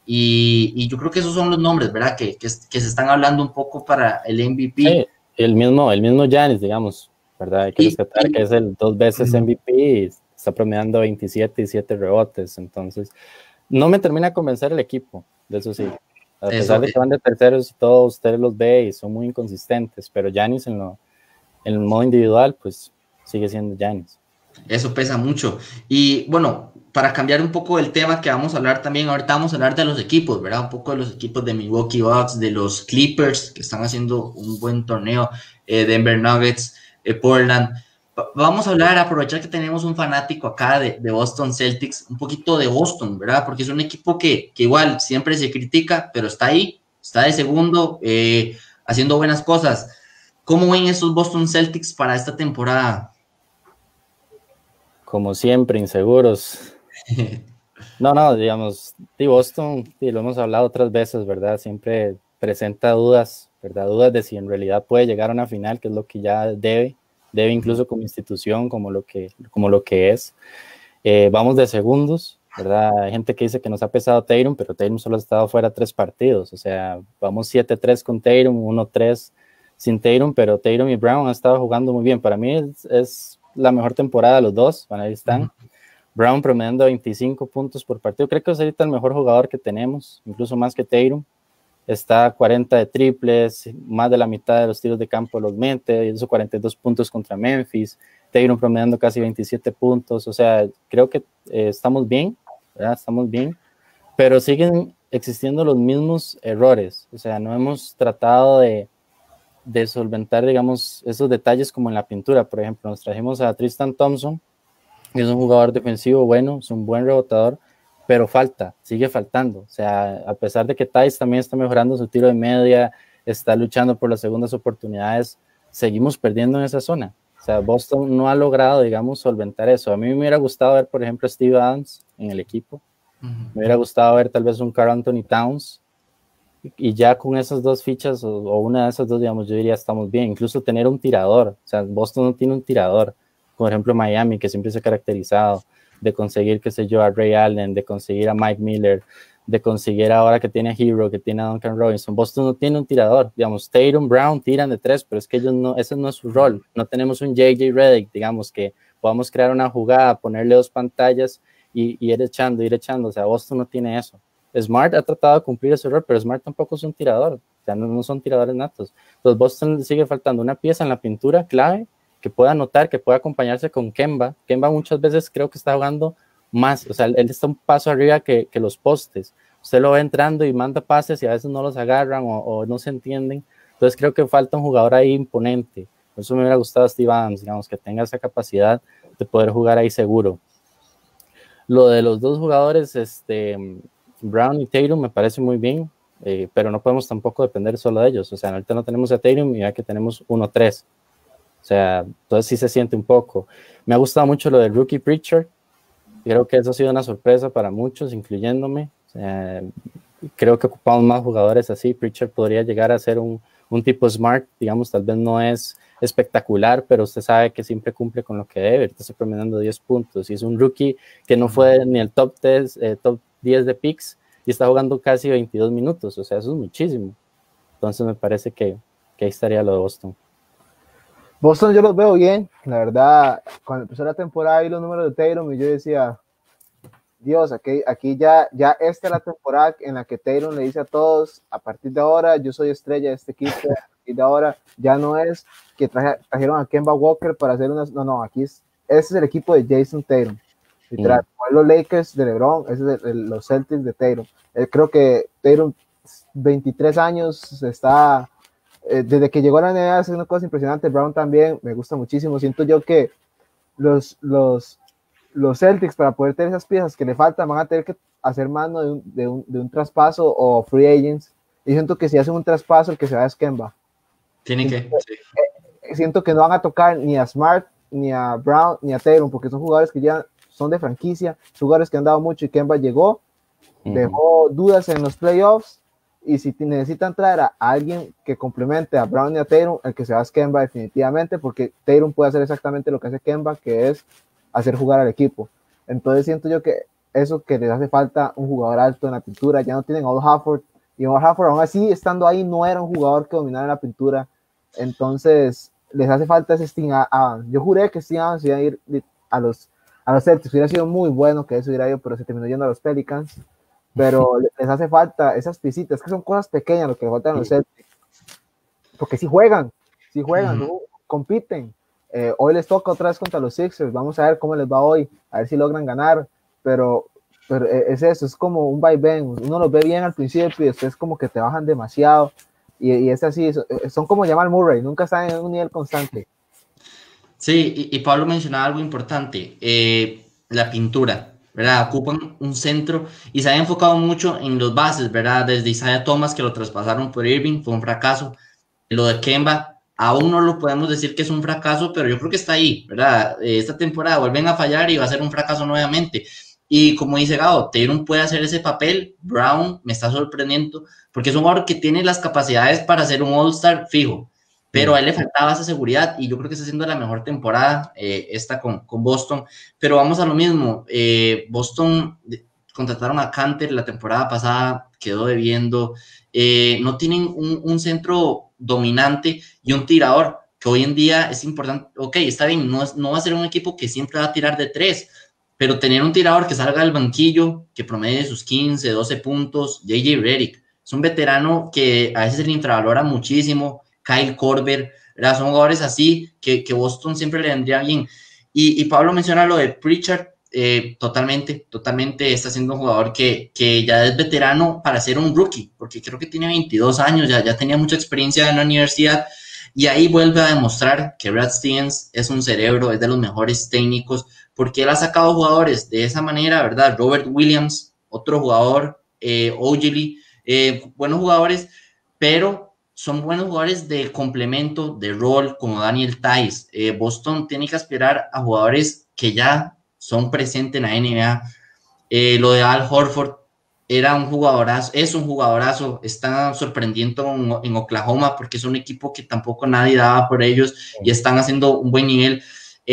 Y yo creo que esos son los nombres, ¿verdad? Que se están hablando un poco para el MVP. Sí, el mismo Giannis, digamos, ¿verdad? Hay que rescatar que es el 2 veces MVP y está promediando 27 y 7 rebotes. Entonces, no me termina de convencer el equipo, de eso sí. A pesar de que van de terceros y todo, ustedes los ve y son muy inconsistentes, pero Giannis en el modo individual, pues sigue siendo Giannis. Eso pesa mucho. Y bueno, para cambiar un poco el tema que vamos a hablar también, ahorita vamos a hablar de los equipos, ¿verdad? Un poco de los equipos de Milwaukee Bucks, de los Clippers, que están haciendo un buen torneo, Denver Nuggets, Portland. Vamos a hablar, aprovechar que tenemos un fanático acá de Boston Celtics, un poquito de Boston, ¿verdad? Porque es un equipo que igual siempre se critica, pero está ahí, está de segundo, haciendo buenas cosas. ¿Cómo ven esos Boston Celtics para esta temporada? Como siempre, inseguros. No, digamos, de Boston, lo hemos hablado otras veces, ¿verdad? Siempre presenta dudas, ¿verdad? Dudas de si en realidad puede llegar a una final, que es lo que ya debe incluso como institución, como lo que es. Vamos de segundos, ¿verdad? Hay gente que dice que nos ha pesado Tatum, pero Tatum solo ha estado fuera 3 partidos, o sea, vamos 7-3 con Tatum, 1-3 sin Tatum, pero Tatum y Brown han estado jugando muy bien. Para mí es la mejor temporada de los dos, bueno, ahí están. Brown promediando 25 puntos por partido, creo que es ahorita el mejor jugador que tenemos, incluso más que Tatum. Está 40 de triples, más de la mitad de los tiros de campo los mete, hizo 42 puntos contra Memphis, Tatum promediando casi 27 puntos, o sea, creo que estamos bien, ¿verdad? Estamos bien, pero siguen existiendo los mismos errores, o sea, no hemos tratado de solventar, digamos, esos detalles como en la pintura. Por ejemplo, nos trajimos a Tristan Thompson, que es un jugador defensivo bueno, es un buen rebotador, pero sigue faltando. O sea, a pesar de que Tice también está mejorando su tiro de media, está luchando por las segundas oportunidades, seguimos perdiendo en esa zona. O sea, Boston no ha logrado, digamos, solventar eso. A mí me hubiera gustado ver, por ejemplo, a Steve Adams en el equipo. Me hubiera gustado ver tal vez un Karl Anthony Towns. Y ya con esas dos fichas, o una de esas dos, digamos, yo diría estamos bien. Incluso tener un tirador. O sea, Boston no tiene un tirador. Por ejemplo, Miami, que siempre se ha caracterizado de conseguir, qué sé yo, a Ray Allen, de conseguir a Mike Miller, de conseguir ahora que tiene a Hero, que tiene a Duncan Robinson. Boston no tiene un tirador. Digamos, Tatum, Brown tiran de 3, pero es que ellos no, ese no es su rol. No tenemos un JJ Redick, digamos, que podamos crear una jugada, ponerle 2 pantallas y ir echando. O sea, Boston no tiene eso. Smart ha tratado de cumplir ese rol, pero Smart tampoco es un tirador, o sea, no son tiradores natos. Entonces Boston le sigue faltando una pieza en la pintura clave que pueda anotar, que pueda acompañarse con Kemba. Kemba muchas veces creo que está jugando más, o sea, él está un paso arriba que los postes. Usted lo ve entrando y manda pases y a veces no los agarran o no se entienden. Entonces creo que falta un jugador ahí imponente. Por eso me hubiera gustado Steve Adams, digamos, que tenga esa capacidad de poder jugar ahí seguro. Lo de los dos jugadores, Brown y Tatum, me parece muy bien, pero no podemos tampoco depender solo de ellos. O sea, ahorita no tenemos a Tatum y ya que tenemos 1-3. O sea, entonces sí se siente un poco. Me ha gustado mucho lo del rookie Pritchard. Creo que eso ha sido una sorpresa para muchos, incluyéndome. O sea, creo que ocupamos más jugadores así. Pritchard podría llegar a ser un tipo smart, digamos, tal vez no es espectacular, pero usted sabe que siempre cumple con lo que debe. Ahorita está promediando 10 puntos. Y es un rookie que no fue ni el top 10 de picks y está jugando casi 22 minutos. O sea, eso es muchísimo. Entonces me parece que ahí estaría lo de Boston. Boston yo los veo bien, la verdad, cuando empezó la temporada y los números de Tatum, y yo decía, Dios, aquí ya esta es la temporada en la que Tatum le dice a todos, a partir de ahora yo soy estrella de este equipo, a partir de ahora ya no es que trajeron a Kemba Walker para hacer unas, no, aquí ese es el equipo de Jason Tatum, literal, los Lakers de LeBron, ese es los Celtics de Tatum. Creo que Tatum, 23 años, está... desde que llegó a la NBA es una cosa impresionante. Brown también me gusta muchísimo. Siento yo que los Celtics, para poder tener esas piezas que le faltan, van a tener que hacer mano de un traspaso o free agents. Y siento que si hacen un traspaso, el que se va es Kemba. Siento que no van a tocar ni a Smart, ni a Brown, ni a Tatum, porque son jugadores que ya son de franquicia, jugadores que han dado mucho, y Kemba llegó, dejó dudas en los playoffs. Y si necesitan traer a alguien que complemente a Brown y a Tatum, el que se va es Kemba definitivamente, porque Tatum puede hacer exactamente lo que hace Kemba, que es hacer jugar al equipo. Entonces siento yo que eso, que les hace falta un jugador alto en la pintura. Ya no tienen a Al Horford, y Al Horford aún así estando ahí no era un jugador que dominara la pintura. Entonces les hace falta ese Sting. Yo juré que Sting se iba a ir a los Celtics, hubiera sido muy bueno que eso hubiera ido, pero se terminó yendo a los Pelicans. Pero les hace falta esas piecitas, que son cosas pequeñas lo que le faltan a los Celtics, porque si juegan, ¿no? Compiten. Hoy les toca otra vez contra los Sixers, vamos a ver cómo les va hoy, a ver si logran ganar, pero es eso, es como un vaivén, uno los ve bien al principio y después como que te bajan demasiado, y es así, son como Jamal Murray, nunca están en un nivel constante. Sí, y Pablo mencionaba algo importante, la pintura, ¿verdad? Ocupan un centro y se ha enfocado mucho en los bases, ¿verdad? Desde Isaiah Thomas, que lo traspasaron por Irving, fue un fracaso. Lo de Kemba, aún no lo podemos decir que es un fracaso, pero yo creo que está ahí, ¿verdad? Esta temporada vuelven a fallar y va a ser un fracaso nuevamente. Y como dice Gabo, Tatum puede hacer ese papel. Brown me está sorprendiendo porque es un jugador que tiene las capacidades para ser un All-Star fijo, pero a él le faltaba esa seguridad y yo creo que está haciendo la mejor temporada esta con Boston. Pero vamos a lo mismo, Boston contrataron a Kanter la temporada pasada, quedó debiendo, no tienen un centro dominante y un tirador, que hoy en día es importante. Ok, está bien, no va a ser un equipo que siempre va a tirar de 3, pero tener un tirador que salga del banquillo, que promedie sus 15, 12 puntos, J.J. Redick, es un veterano que a veces se le infravalora muchísimo, Kyle Korver, ¿verdad? Son jugadores así que Boston siempre le vendría bien. Y Pablo menciona lo de Pritchard, totalmente está siendo un jugador que ya es veterano para ser un rookie, porque creo que tiene 22 años, ya tenía mucha experiencia en la universidad, y ahí vuelve a demostrar que Brad Stevens es un cerebro, es de los mejores técnicos, porque él ha sacado jugadores de esa manera, ¿verdad? Robert Williams, otro jugador, Ogilvy, buenos jugadores, pero son buenos jugadores de complemento, de rol, como Daniel Tice. Boston tiene que aspirar a jugadores que ya son presentes en la NBA. Lo de Al Horford era un jugadorazo, es un jugadorazo, está sorprendiendo en Oklahoma porque es un equipo que tampoco nadie daba por ellos y están haciendo un buen nivel.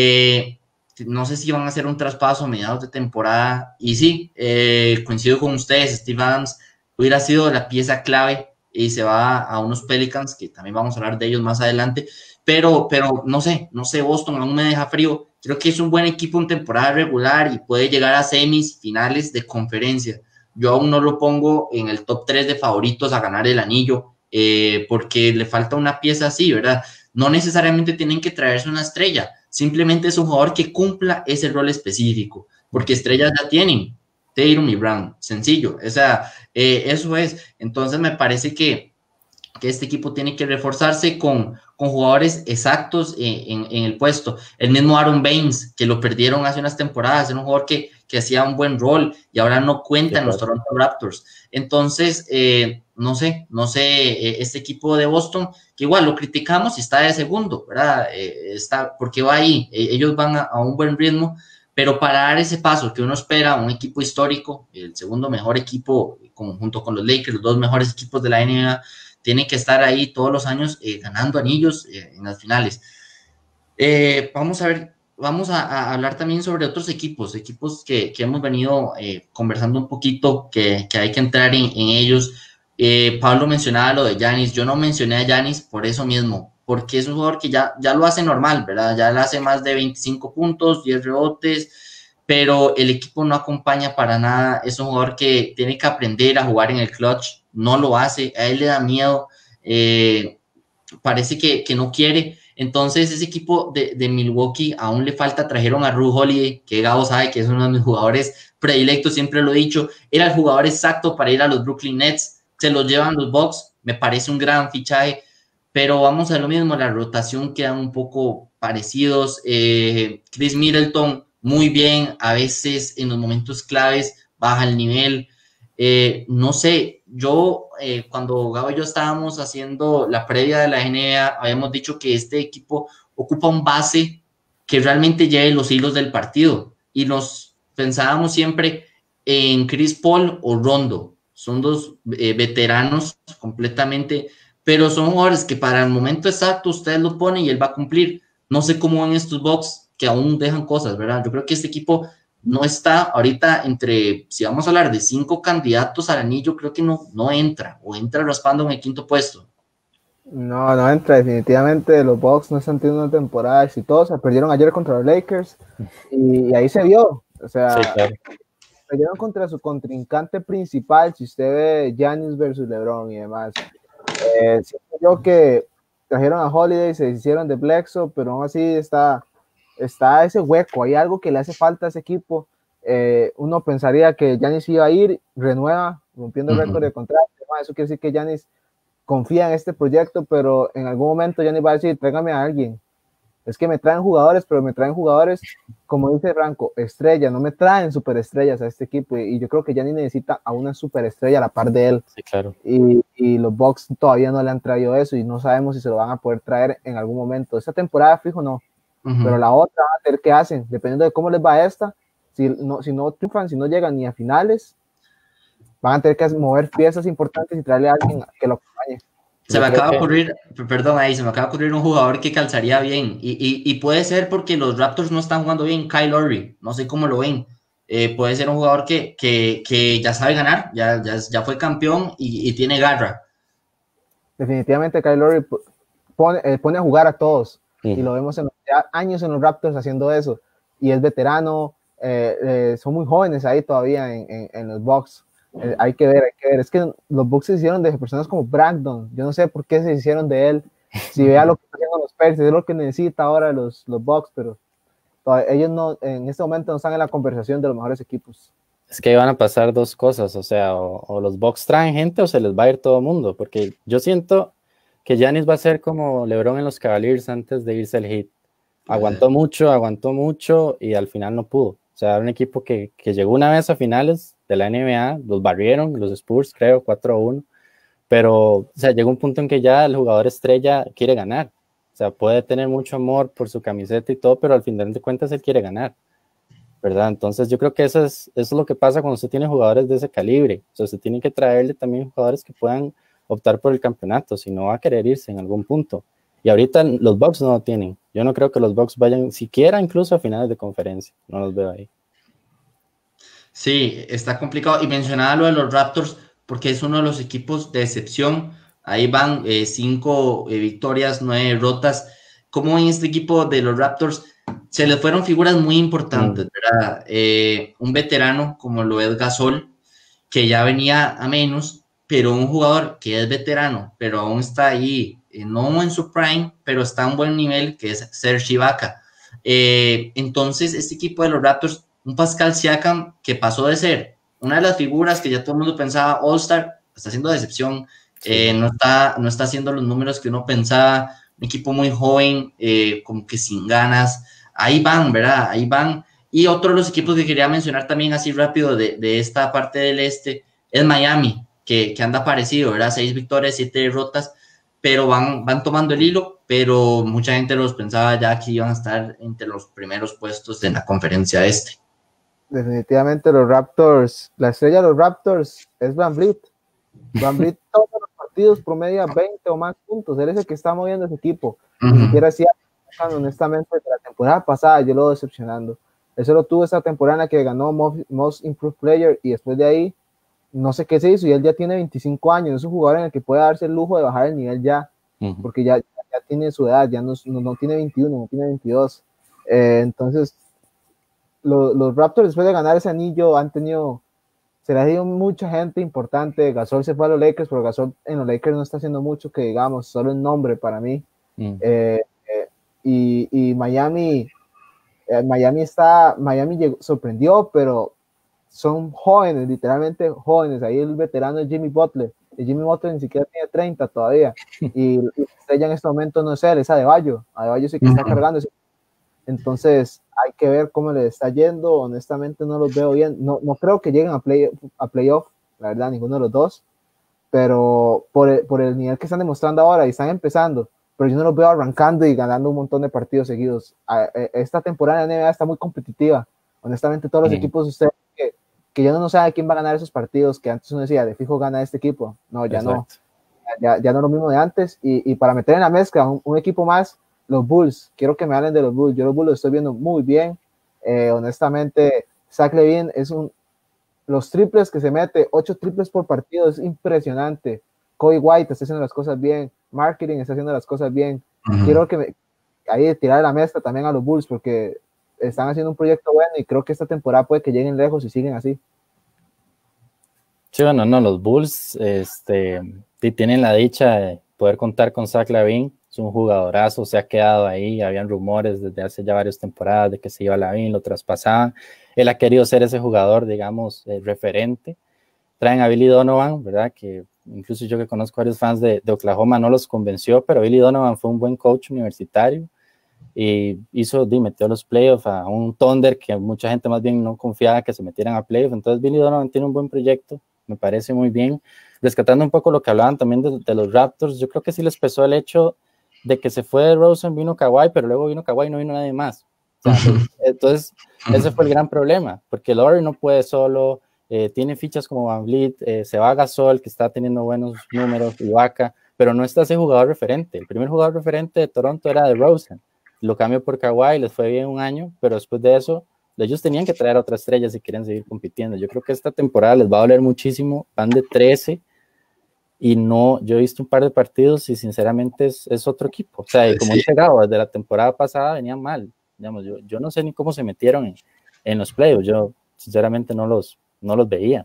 No sé si van a hacer un traspaso a mediados de temporada, y sí, coincido con ustedes, Steve Adams hubiera sido la pieza clave y se va a unos Pelicans, que también vamos a hablar de ellos más adelante, pero no sé, Boston aún me deja frío. Creo que es un buen equipo en temporada regular y puede llegar a semis, finales de conferencia. Yo aún no lo pongo en el top 3 de favoritos a ganar el anillo, porque le falta una pieza así, ¿verdad? No necesariamente tienen que traerse una estrella, simplemente es un jugador que cumpla ese rol específico, porque estrellas ya tienen, Tatum y Brown, sencillo, o sea, eso es. Entonces me parece que este equipo tiene que reforzarse con jugadores exactos en el puesto. El mismo Aaron Baines, que lo perdieron hace unas temporadas, era un jugador que que hacía un buen rol y ahora no cuenta en los claro. Toronto Raptors. Entonces, no sé, este equipo de Boston, que igual lo criticamos y está de segundo, ¿verdad? Porque va ahí, ellos van a un buen ritmo, pero para dar ese paso que uno espera, un equipo histórico, el segundo mejor equipo, junto con los Lakers, los dos mejores equipos de la NBA, tiene que estar ahí todos los años ganando anillos en las finales. Vamos a ver, vamos a hablar también sobre otros equipos que hemos venido conversando un poquito, que hay que entrar en ellos. Pablo mencionaba lo de Giannis, yo no mencioné a Giannis por eso mismo, porque es un jugador que ya lo hace normal, ¿verdad? Ya le hace más de 25 puntos, 10 rebotes, pero el equipo no acompaña para nada. Es un jugador que tiene que aprender a jugar en el clutch, no lo hace, a él le da miedo, parece que no quiere. Entonces ese equipo de Milwaukee aún le falta, trajeron a Jrue Holiday, que Gabo sabe que es uno de mis jugadores predilectos, siempre lo he dicho, era el jugador exacto para ir a los Brooklyn Nets, se los llevan los Bucks, me parece un gran fichaje, pero vamos a lo mismo, la rotación quedan un poco parecidos. Chris Middleton muy bien, a veces en los momentos claves baja el nivel. No sé, yo cuando Gabo y yo estábamos haciendo la previa de la NBA, habíamos dicho que este equipo ocupa un base que realmente lleve los hilos del partido, y nos pensábamos siempre en Chris Paul o Rondo. Son dos veteranos completamente, pero son jugadores que para el momento exacto ustedes lo ponen y él va a cumplir. No sé cómo van estos Bucks que aún dejan cosas, ¿verdad? Yo creo que este equipo no está ahorita si vamos a hablar de 5 candidatos al anillo, creo que no entra, o entra raspando en el quinto puesto. No entra, definitivamente los Bucks no están teniendo una temporada exitosa, perdieron ayer contra los Lakers y ahí se vio, o sea, sí, claro. Perdieron contra su contrincante principal, si usted ve Giannis versus LeBron y demás. Siento yo que trajeron a Holiday, se deshicieron de Bledsoe, pero aún así está ese hueco, hay algo que le hace falta a ese equipo. Uno pensaría que Giannis iba a ir, renueva, rompiendo el récord de contrato, eso quiere decir que Giannis confía en este proyecto, pero en algún momento Giannis va a decir, tráigame a alguien. Es que me traen jugadores, pero me traen jugadores, como dice Franco, estrella, no me traen superestrellas a este equipo, y yo creo que Giannis necesita a una superestrella a la par de él. Sí, claro. Y los Bucks todavía no le han traído eso, y no sabemos si se lo van a poder traer en algún momento. Esta temporada fijo no, pero la otra, a ver qué hacen, dependiendo de cómo les va esta. Si no triunfan, si no llegan ni a finales, van a tener que mover piezas importantes y traerle a alguien que lo acompañe. Se me acaba de ocurrir un jugador que calzaría bien, y puede ser porque los Raptors no están jugando bien. Kyle Lowry, no sé cómo lo ven. Puede ser un jugador que ya sabe ganar, ya fue campeón y tiene garra. Definitivamente Kyle Lowry pone a jugar a todos, y lo vemos años en los Raptors haciendo eso, y es veterano. Son muy jóvenes ahí todavía en los Bucks. Hay que ver, es que los Bucks se hicieron de personas como Brandon, yo no sé por qué se hicieron de él. Si vea lo que están haciendo los Pacers, es lo que necesita ahora los Bucks, pero ellos no, en este momento no están en la conversación de los mejores equipos. Es que van a pasar dos cosas, o sea, o los Bucks traen gente o se les va a ir todo el mundo, porque yo siento que Giannis va a ser como LeBron en los Cavaliers antes de irse al Heat. Aguantó mucho y al final no pudo. O sea, era un equipo que llegó una vez a finales de la NBA, los barrieron, los Spurs, creo, 4-1, pero o sea, llegó un punto en que ya el jugador estrella quiere ganar. O sea, puede tener mucho amor por su camiseta y todo, pero al final de cuentas él quiere ganar, ¿verdad? Entonces yo creo que eso es lo que pasa cuando usted tiene jugadores de ese calibre. O sea, usted tiene que traerle también jugadores que puedan optar por el campeonato, si no va a querer irse en algún punto. Y ahorita los Bucks no lo tienen. Yo no creo que los Bucks vayan siquiera incluso a finales de conferencia. No los veo ahí. Sí, está complicado. Y mencionaba lo de los Raptors porque es uno de los equipos de excepción. Ahí van 5 victorias, 9 derrotas. Como en este equipo de los Raptors se les fueron figuras muy importantes, ¿verdad? Un veterano como lo es Gasol, que ya venía a menos, pero un jugador que es veterano, pero aún está ahí, no en su prime, pero está a un buen nivel, que es Serge Ibaka. Entonces, este equipo de los Raptors, un Pascal Siakam que pasó de ser una de las figuras que ya todo el mundo pensaba All-Star, está haciendo decepción, no está haciendo los números que uno pensaba, un equipo muy joven, como que sin ganas. Ahí van, ¿verdad? Ahí van. Y otro de los equipos que quería mencionar también así rápido de esta parte del este es Miami, que anda parecido, ¿verdad? 6 victorias, 7 derrotas, pero van tomando el hilo, pero mucha gente los pensaba ya que iban a estar entre los primeros puestos en la conferencia este. Definitivamente los Raptors, la estrella de los Raptors es VanVleet. VanVleet todos los partidos promedia 20 o más puntos, él es el que está moviendo ese equipo. Ni siquiera hacía, honestamente, de la temporada pasada yo lo veo decepcionando. Eso lo tuvo esa temporada que ganó Most Improved Player y después de ahí no sé qué se hizo y él ya tiene 25 años, es un jugador en el que puede darse el lujo de bajar el nivel ya, porque ya tiene su edad, ya no tiene 21, no tiene 22. Entonces los Raptors después de ganar ese anillo han tenido, se le ha ido mucha gente importante. Gasol se fue a los Lakers, pero Gasol en los Lakers no está haciendo mucho que digamos, solo el nombre para mí. Y Miami sorprendió, pero son jóvenes, literalmente jóvenes. Ahí el veterano es Jimmy Butler, y Jimmy Butler ni siquiera tiene 30 todavía, y la estrella en este momento no es él, es Adebayo sí que está cargando. Entonces hay que ver cómo le está yendo. Honestamente no los veo bien, no creo que lleguen a playoff, la verdad, ninguno de los dos, pero por el nivel que están demostrando ahora y están empezando, pero yo no los veo arrancando y ganando un montón de partidos seguidos. Esta temporada de NBA está muy competitiva, honestamente. Todos los equipos, ustedes que ya no sabe quién va a ganar esos partidos, que antes uno decía, de fijo gana este equipo, no, ya Exacto. no, ya no es lo mismo de antes. Y para meter en la mezcla un equipo más, los Bulls, quiero que me hablen de los Bulls. Yo los Bulls los estoy viendo muy bien, honestamente. Zach LaVine los triples que se mete, 8 triples por partido, es impresionante. Kobe White está haciendo las cosas bien, Marketing está haciendo las cosas bien. Quiero que ahí tirar la mezcla también a los Bulls, porque están haciendo un proyecto bueno y creo que esta temporada puede que lleguen lejos y siguen así. Sí, bueno, no, los Bulls tienen la dicha de poder contar con Zach LaVine. Es un jugadorazo, se ha quedado ahí. Habían rumores desde hace ya varias temporadas de que se iba LaVine, lo traspasaban. Él ha querido ser ese jugador, digamos, referente. Traen a Billy Donovan, ¿verdad? Que incluso yo que conozco a varios fans de Oklahoma no los convenció, pero Billy Donovan fue un buen coach universitario y metió a los playoffs a un Thunder que mucha gente más bien no confiaba que se metieran a playoffs. Entonces Billy Donovan tiene un buen proyecto, me parece muy bien. Rescatando un poco lo que hablaban también de los Raptors, yo creo que sí les pesó el hecho de que se fue Rosen, vino Kawhi, pero luego vino Kawhi y no vino nadie más. O sea, entonces ese fue el gran problema, porque Laurie no puede solo, tiene fichas como VanVleet, se va a Gasol, que está teniendo buenos números, Ibaka, pero no está ese jugador referente. El primer jugador referente de Toronto era DeRozan, lo cambió por Kawhi, les fue bien un año, pero después de eso ellos tenían que traer a otra estrella si quieren seguir compitiendo. Yo creo que esta temporada les va a doler muchísimo, van de 13 y no, yo he visto un par de partidos y sinceramente es otro equipo. O sea, como dice Gabo, desde la temporada pasada venían mal. Digamos, yo no sé ni cómo se metieron en los playoffs. Yo sinceramente no los veía.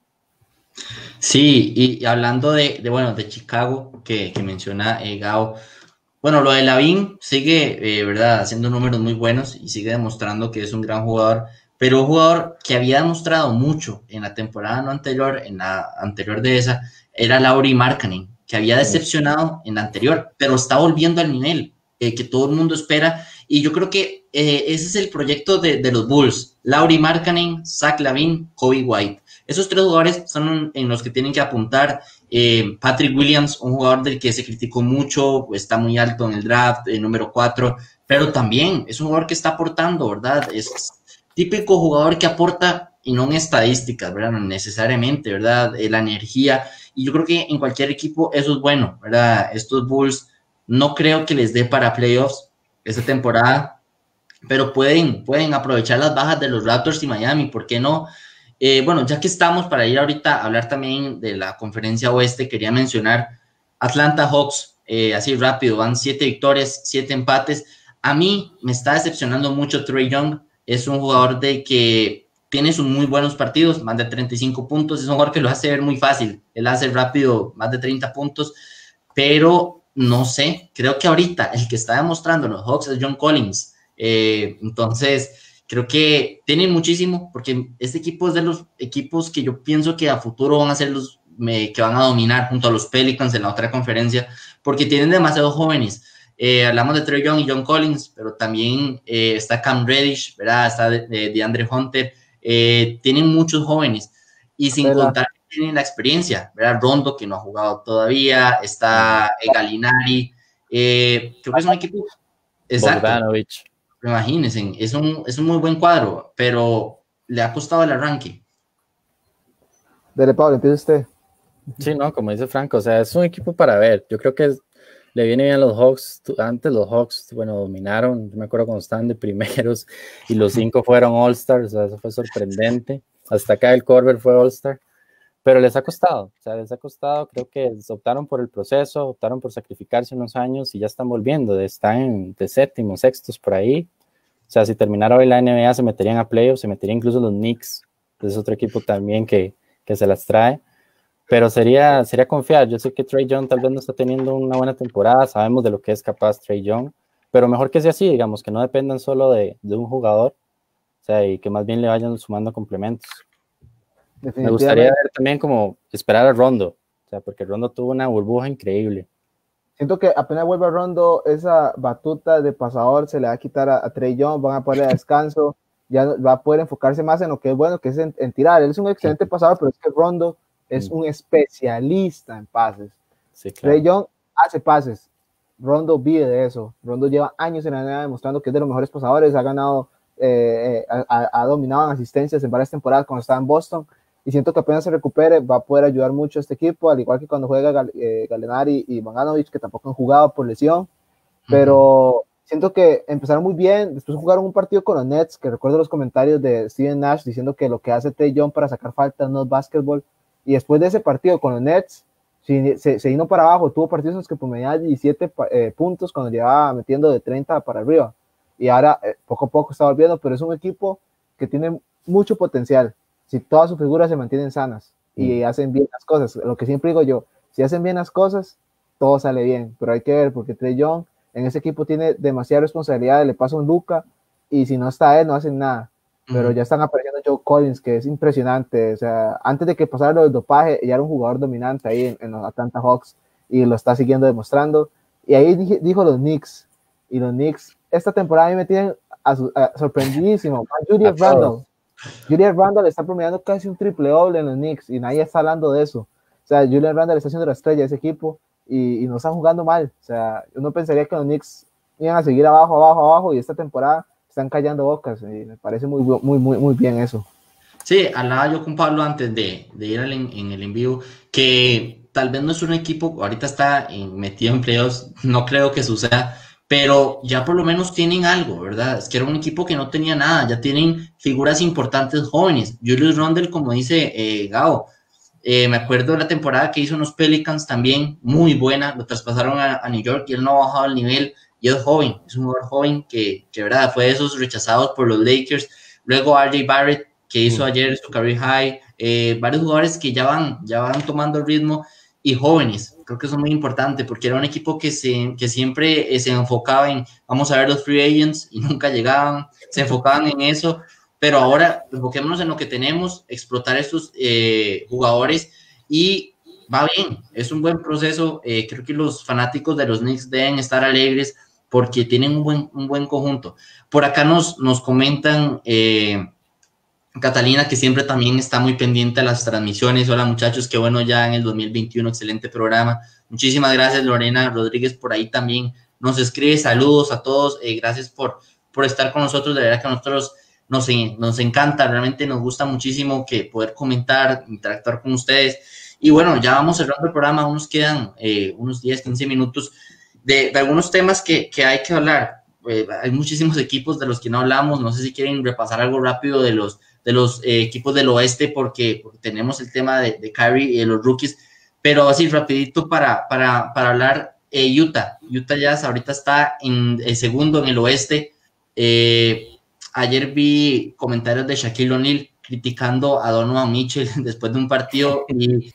Sí, y hablando de Chicago, que menciona Gabo, bueno, lo de LaVine sigue, ¿verdad?, haciendo números muy buenos y sigue demostrando que es un gran jugador, pero un jugador que había demostrado mucho en la temporada no anterior, en la anterior de esa, era Lauri Markkanen, que había decepcionado en la anterior, pero está volviendo al nivel que todo el mundo espera, y yo creo que ese es el proyecto de los Bulls: Lauri Markkanen, Zach LaVine, Kobe White. Esos 3 jugadores son en los que tienen que apuntar. Patrick Williams, un jugador del que se criticó mucho, está muy alto en el draft, número 4, pero también es un jugador que está aportando, ¿verdad? Es típico jugador que aporta, y no en estadísticas, ¿verdad? No necesariamente, ¿verdad? La energía, y yo creo que en cualquier equipo eso es bueno, ¿verdad? Estos Bulls no creo que les dé para playoffs esta temporada, pero pueden aprovechar las bajas de los Raptors y Miami, ¿por qué no? Bueno, ya que estamos para ir ahorita a hablar también de la conferencia oeste, quería mencionar Atlanta Hawks, así rápido, van 7 victorias, 7 empates. A mí me está decepcionando mucho Trae Young, es un jugador de que tiene sus muy buenos partidos, más de 35 puntos, es un jugador que lo hace ver muy fácil, él hace rápido más de 30 puntos, pero no sé, creo que ahorita el que está demostrando en los Hawks es John Collins, entonces creo que tienen muchísimo, porque este equipo es de los equipos que yo pienso que a futuro van a ser los que van a dominar junto a los Pelicans en la otra conferencia, porque tienen demasiados jóvenes. Hablamos de Trae Young y John Collins, pero también está Cam Reddish, ¿verdad? Está DeAndre Hunter. Tienen muchos jóvenes y sin contar que tienen la experiencia, ¿verdad? Rondo, que no ha jugado todavía, está Gallinari. Creo que es un equipo. Exacto. Bogdanovich. Imagínense, es un muy buen cuadro, pero le ha costado el arranque. Dele, Pablo, empieza usted. Sí, no, como dice Franco, o sea, es un equipo para ver. Yo creo que le viene bien a los Hawks. Antes los Hawks, bueno, dominaron. Yo me acuerdo cuando estaban de primeros y los 5 fueron All-Stars, o sea, eso fue sorprendente. Hasta acá el Korver fue All-Star. Pero les ha costado, o sea, les ha costado. Creo que optaron por el proceso, optaron por sacrificarse unos años y ya están volviendo. Están de séptimos, sextos por ahí. O sea, si terminara hoy la NBA se meterían a playoffs, se meterían incluso los Knicks. Es otro equipo también que se las trae. Pero sería confiar. Yo sé que Trae Young tal vez no está teniendo una buena temporada, sabemos de lo que es capaz Trae Young, pero mejor que sea así, digamos, que no dependan solo de un jugador, o sea, y que más bien le vayan sumando complementos. Me gustaría ver también como esperar a Rondo, o sea, porque Rondo tuvo una burbuja increíble. Siento que apenas vuelva Rondo, esa batuta de pasador se le va a quitar a Trae Young, van a ponerle descanso, ya va a poder enfocarse más en lo que es bueno, que es en tirar. Él es un excelente pasador, pero es que Rondo es un especialista en pases. Sí, claro. Trae Young hace pases, Rondo vive de eso. Rondo lleva años en la NBA demostrando que es de los mejores pasadores, ha ganado, ha dominado en asistencias en varias temporadas cuando estaba en Boston, y siento que apenas se recupere va a poder ayudar mucho a este equipo, al igual que cuando juega Gallinari y Bogdanovich, que tampoco han jugado por lesión, pero siento que empezaron muy bien. Después jugaron un partido con los Nets, que recuerdo los comentarios de Steven Nash diciendo que lo que hace Trae Young para sacar faltas no es básquetbol. Y después de ese partido con los Nets, se vino para abajo, tuvo partidos en los que promediaba 17 puntos cuando llevaba metiendo de 30 para arriba. Y ahora poco a poco está volviendo, pero es un equipo que tiene mucho potencial. Si todas sus figuras se mantienen sanas y hacen bien las cosas, lo que siempre digo yo, si hacen bien las cosas, todo sale bien. Pero hay que ver, porque Trae Young en ese equipo tiene demasiada responsabilidad, le pasa un Luka, y si no está él, no hacen nada. Pero ya están apareciendo Joe Collins, que es impresionante. O sea, antes de que pasara lo del dopaje, ya era un jugador dominante ahí en los Atlanta Hawks, y lo está siguiendo demostrando. Y ahí dijo los Knicks, y los Knicks esta temporada a mí me tienen sorprendidísimo. Julius Randle está promediando casi un triple doble en los Knicks, y nadie está hablando de eso. O sea, Julius Randle está haciendo la estrella de ese equipo, y no están jugando mal. O sea, uno pensaría que los Knicks iban a seguir abajo, y esta temporada están callando bocas, y me parece muy bien eso. Sí, hablaba yo con Pablo antes de ir en el envío, que tal vez no es un equipo, ahorita está metido en playoffs, no creo que suceda, pero ya por lo menos tienen algo, ¿verdad? Es que era un equipo que no tenía nada, ya tienen figuras importantes jóvenes. Julius Randle, como dice Gao, me acuerdo de la temporada que hizo unos Pelicans también, muy buena, lo traspasaron a New York y él no ha bajado el nivel. Y es joven, es un jugador joven que verdad fue de esos rechazados por los Lakers. Luego RJ Barrett, que hizo ayer su career high, varios jugadores que ya van tomando el ritmo, y jóvenes. Creo que eso es muy importante, porque era un equipo que siempre se enfocaba en vamos a ver los free agents, y nunca llegaban, se enfocaban en eso, pero ahora enfoquémonos en lo que tenemos, explotar estos jugadores, y va bien, es un buen proceso. Creo que los fanáticos de los Knicks deben estar alegres porque tienen un buen conjunto. Por acá nos comentan Catalina, que siempre también está muy pendiente de las transmisiones. Hola muchachos, qué bueno ya en el 2021, excelente programa. Muchísimas gracias. Lorena Rodríguez por ahí también nos escribe, saludos a todos, gracias por estar con nosotros. De verdad que a nosotros nos encanta, realmente nos gusta muchísimo que poder comentar, interactuar con ustedes. Y bueno, ya vamos cerrando el programa, aún nos quedan unos 10, 15 minutos de algunos temas que hay que hablar. Hay muchísimos equipos de los que no hablamos. No sé si quieren repasar algo rápido de los equipos del oeste, porque tenemos el tema de Kyrie y de los rookies, pero así rapidito para hablar. Utah Jazz ahorita está en el segundo en el oeste. Ayer vi comentarios de Shaquille O'Neal criticando a Donovan Mitchell después de un partido,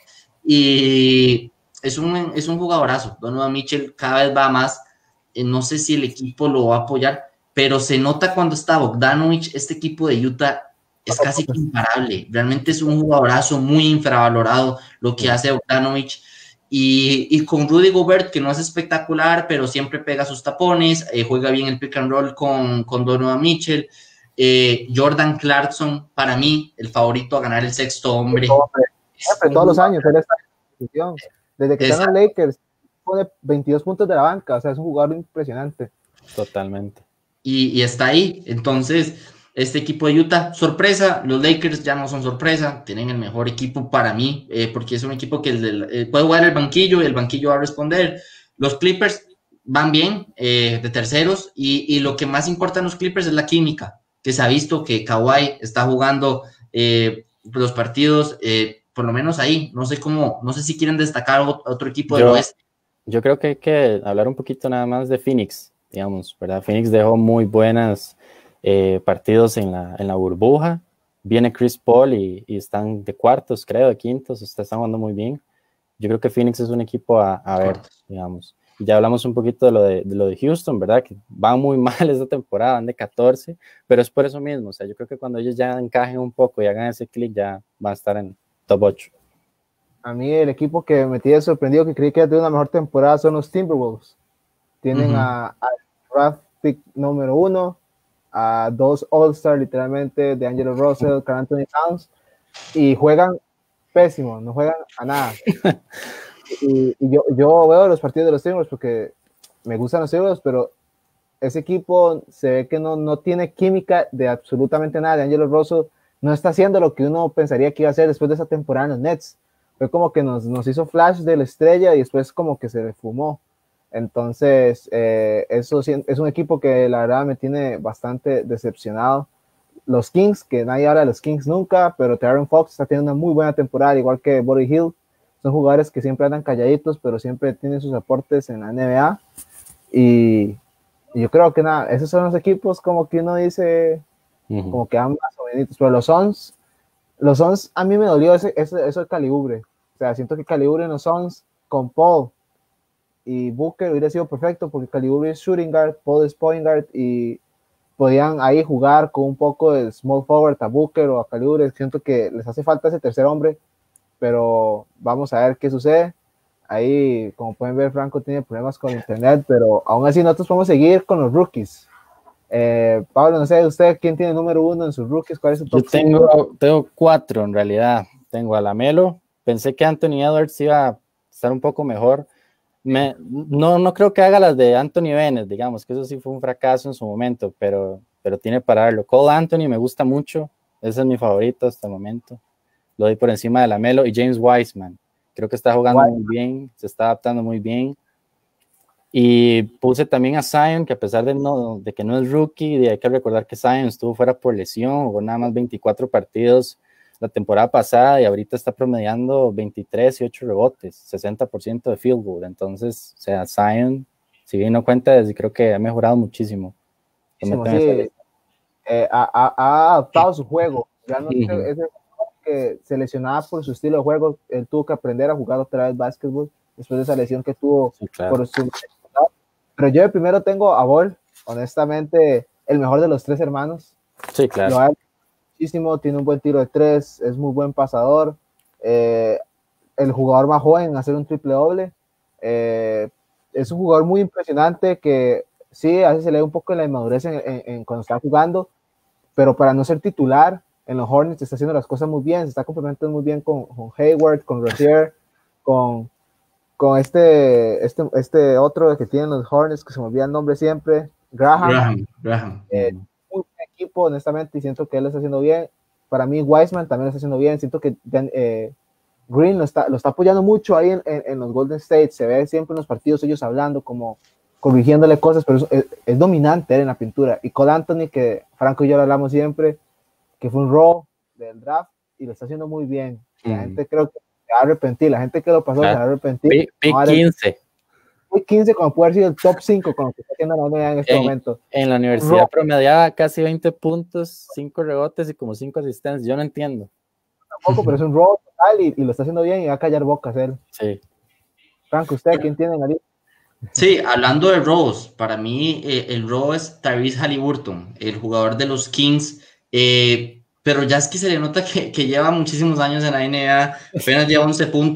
y es un jugadorazo. Donovan Mitchell cada vez va más. No sé si el equipo lo va a apoyar, pero se nota cuando está Bogdanovich. Este equipo de Utah es casi imparable. Realmente es un jugadorazo muy infravalorado lo que hace Bogdanovich. y con Rudy Gobert, que no es espectacular, pero siempre pega sus tapones, juega bien el pick and roll con Donovan Mitchell. Jordan Clarkson, para mí, el favorito a ganar el sexto hombre. Siempre, todos los años, él está en posición. Desde que están los Lakers, pone 22 puntos de la banca, o sea, es un jugador impresionante. Totalmente. Y está ahí. Entonces, este equipo de Utah, sorpresa, los Lakers ya no son sorpresa, tienen el mejor equipo para mí, porque es un equipo que puede jugar el banquillo y el banquillo va a responder. Los Clippers van bien, de terceros, y lo que más importa en los Clippers es la química, que se ha visto que Kawhi está jugando los partidos, por lo menos ahí. No sé si quieren destacar otro equipo del oeste. Yo creo que hay que hablar un poquito nada más de Phoenix, digamos, ¿verdad? Phoenix dejó muy buenas partidos en la burbuja. Viene Chris Paul y están de cuartos, creo, de quintos, están jugando muy bien. Yo creo que Phoenix es un equipo a ver, digamos. Y ya hablamos un poquito de lo de Houston, ¿verdad? Que van muy mal esta temporada, van de 14, pero es por eso mismo. O sea, yo creo que cuando ellos ya encajen un poco y hagan ese clic, ya van a estar en top 8. A mí el equipo que me tiene sorprendido, que creí que iba a tener una mejor temporada, son los Timberwolves. Tienen a draft pick número 1, a 2 All-Star literalmente, de D'Angelo Russell, Karl Anthony Towns, y juegan pésimo, no juegan a nada. y yo veo los partidos de los Timberwolves porque me gustan los Timberwolves, pero ese equipo se ve que no tiene química de absolutamente nada. D'Angelo Russell no está haciendo lo que uno pensaría que iba a hacer después de esa temporada en los Nets. Fue como que nos hizo flash de la estrella y después como que se le fumó. Entonces, eso es un equipo que la verdad me tiene bastante decepcionado. Los Kings, que nadie habla de los Kings nunca, pero De'Aaron Fox está teniendo una muy buena temporada, igual que Buddy Hield. Son jugadores que siempre andan calladitos, pero siempre tienen sus aportes en la NBA. Y yo creo que nada, esos son los equipos como que uno dice, como que van más o menos. Pero los Suns, a mí me dolió eso de Calibre. O sea, siento que Calibre en los Suns con Paul y Booker hubiera sido perfecto, porque Calibre es shooting guard, Paul es point guard, y podían ahí jugar con un poco de small forward a Booker o a Calibre. Siento que les hace falta ese tercer hombre, pero vamos a ver qué sucede. Ahí, como pueden ver, Franco tiene problemas con internet, pero aún así nosotros podemos seguir con los rookies. Pablo, no sé, ¿usted quién tiene número 1 en sus rookies? ¿Cuál es su top? Yo tengo 4 en realidad. Tengo a LaMelo. Pensé que Anthony Edwards iba a estar un poco mejor. No creo que haga las de Anthony Bennett, digamos, que eso sí fue un fracaso en su momento, pero tiene para darlo. Cole Anthony me gusta mucho. Ese es mi favorito hasta el momento. Lo doy por encima de LaMelo. Y James Wiseman. Creo que está jugando muy bien, se está adaptando muy bien. Y puse también a Zion, que a pesar de que no es rookie, hay que recordar que Zion estuvo fuera por lesión, jugó nada más 24 partidos la temporada pasada y ahorita está promediando 23 y 8 rebotes, 60% de field goal. Entonces, o sea, Zion, si bien no cuenta, creo que ha mejorado muchísimo. Sí, ha adaptado su juego. Ya no es que se lesionaba por su estilo de juego, él tuvo que aprender a jugar otra vez básquetbol después de esa lesión que tuvo. Sí, claro. Por su... Pero yo de primero tengo a Ball, honestamente, el mejor de los 3 hermanos. Sí, claro. Lo ha muchísimo, tiene un buen tiro de 3, es muy buen pasador, el jugador más joven en hacer un triple doble. Es un jugador muy impresionante que sí, a veces se le ve un poco la inmadurez cuando está jugando, pero para no ser titular en los Hornets está haciendo las cosas muy bien, se está complementando muy bien con Hayward, con Rozier, con este otro que tienen los Hornets, que se me olvida el nombre siempre, Graham. Muy buen equipo, honestamente, y siento que él lo está haciendo bien. Para mí, Wiseman también lo está haciendo bien. Siento que Green lo está apoyando mucho ahí en los Golden State. Se ve siempre en los partidos ellos hablando, como corrigiéndole cosas, pero es dominante él en la pintura. Y Cole Anthony, que Franco y yo lo hablamos siempre, que fue un robo del draft y lo está haciendo muy bien. La gente creo que se va a arrepentir, la gente que lo pasó se va a arrepentir. Pick 15. Pick 15 como puede haber sido el top 5 con lo que está haciendo la NBA en este momento. En la universidad promediaba casi 20 puntos, 5 rebotes y como 5 asistencias. Yo no entiendo. Tampoco, pero es un robo total y lo está haciendo bien y va a callar bocas él. Sí. Franco, ¿usted quién tiene en la lista? Sí, hablando de robos, para mí el robo es Tyrese Haliburton, el jugador de los Kings, pero ya es que se le nota que lleva muchísimos años en la NBA, apenas lleva 11 puntos,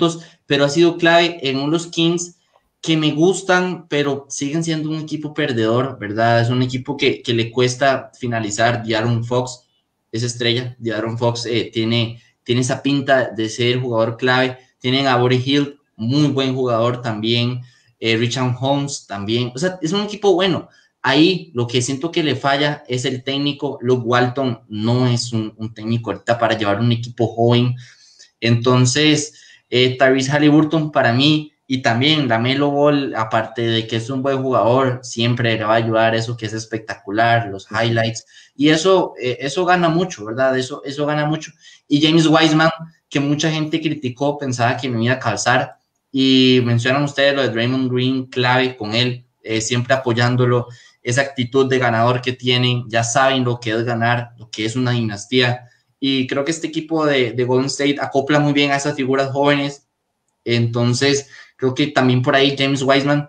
pero ha sido clave en unos Kings que me gustan, pero siguen siendo un equipo perdedor, ¿verdad? Es un equipo que le cuesta finalizar. De'Aaron Fox es estrella. De'Aaron Fox tiene esa pinta de ser jugador clave. Tienen a Buddy Hield, muy buen jugador también. Richard Holmes también. O sea, es un equipo bueno. Ahí lo que siento que le falla es el técnico. Luke Walton no es un técnico ahorita para llevar un equipo joven. Entonces, Tyrese Haliburton para mí, y también LaMelo Ball, aparte de que es un buen jugador, siempre le va a ayudar eso que es espectacular, los highlights, y eso gana mucho, ¿verdad? Eso gana mucho. Y James Wiseman, que mucha gente criticó, pensaba que no iba a calzar, y mencionan ustedes lo de Draymond Green, clave con él, siempre apoyándolo, esa actitud de ganador que tienen, ya saben lo que es ganar, lo que es una dinastía, y creo que este equipo de Golden State acopla muy bien a esas figuras jóvenes. Entonces creo que también por ahí James Wiseman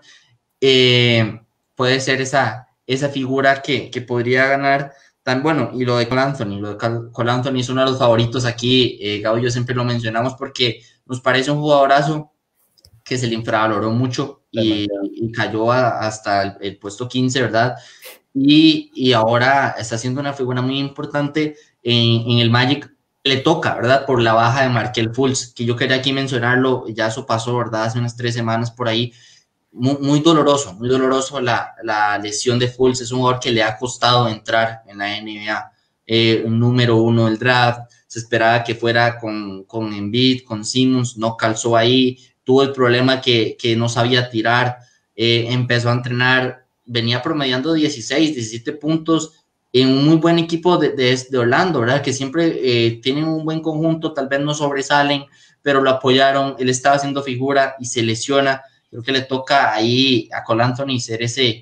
puede ser esa figura que podría ganar tan bueno. Y lo de Cole Anthony es uno de los favoritos aquí. Gabo y yo siempre lo mencionamos porque nos parece un jugadorazo que se le infravaloró mucho y cayó hasta el puesto 15, ¿verdad? Y ahora está siendo una figura muy importante en el Magic. Le toca, ¿verdad? Por la baja de Markelle Fultz, que yo quería aquí mencionarlo, ya eso pasó, ¿verdad? Hace unas 3 semanas por ahí. Muy doloroso la lesión de Fultz. Es un jugador que le ha costado entrar en la NBA. Número 1 del draft, se esperaba que fuera con Embiid, con Simmons, no calzó ahí, tuvo el problema que no sabía tirar, empezó a entrenar, venía promediando 16, 17 puntos en un muy buen equipo de Orlando, ¿verdad? Que siempre tienen un buen conjunto, tal vez no sobresalen, pero lo apoyaron, él estaba haciendo figura y se lesiona. Creo que le toca ahí a Cole Anthony ser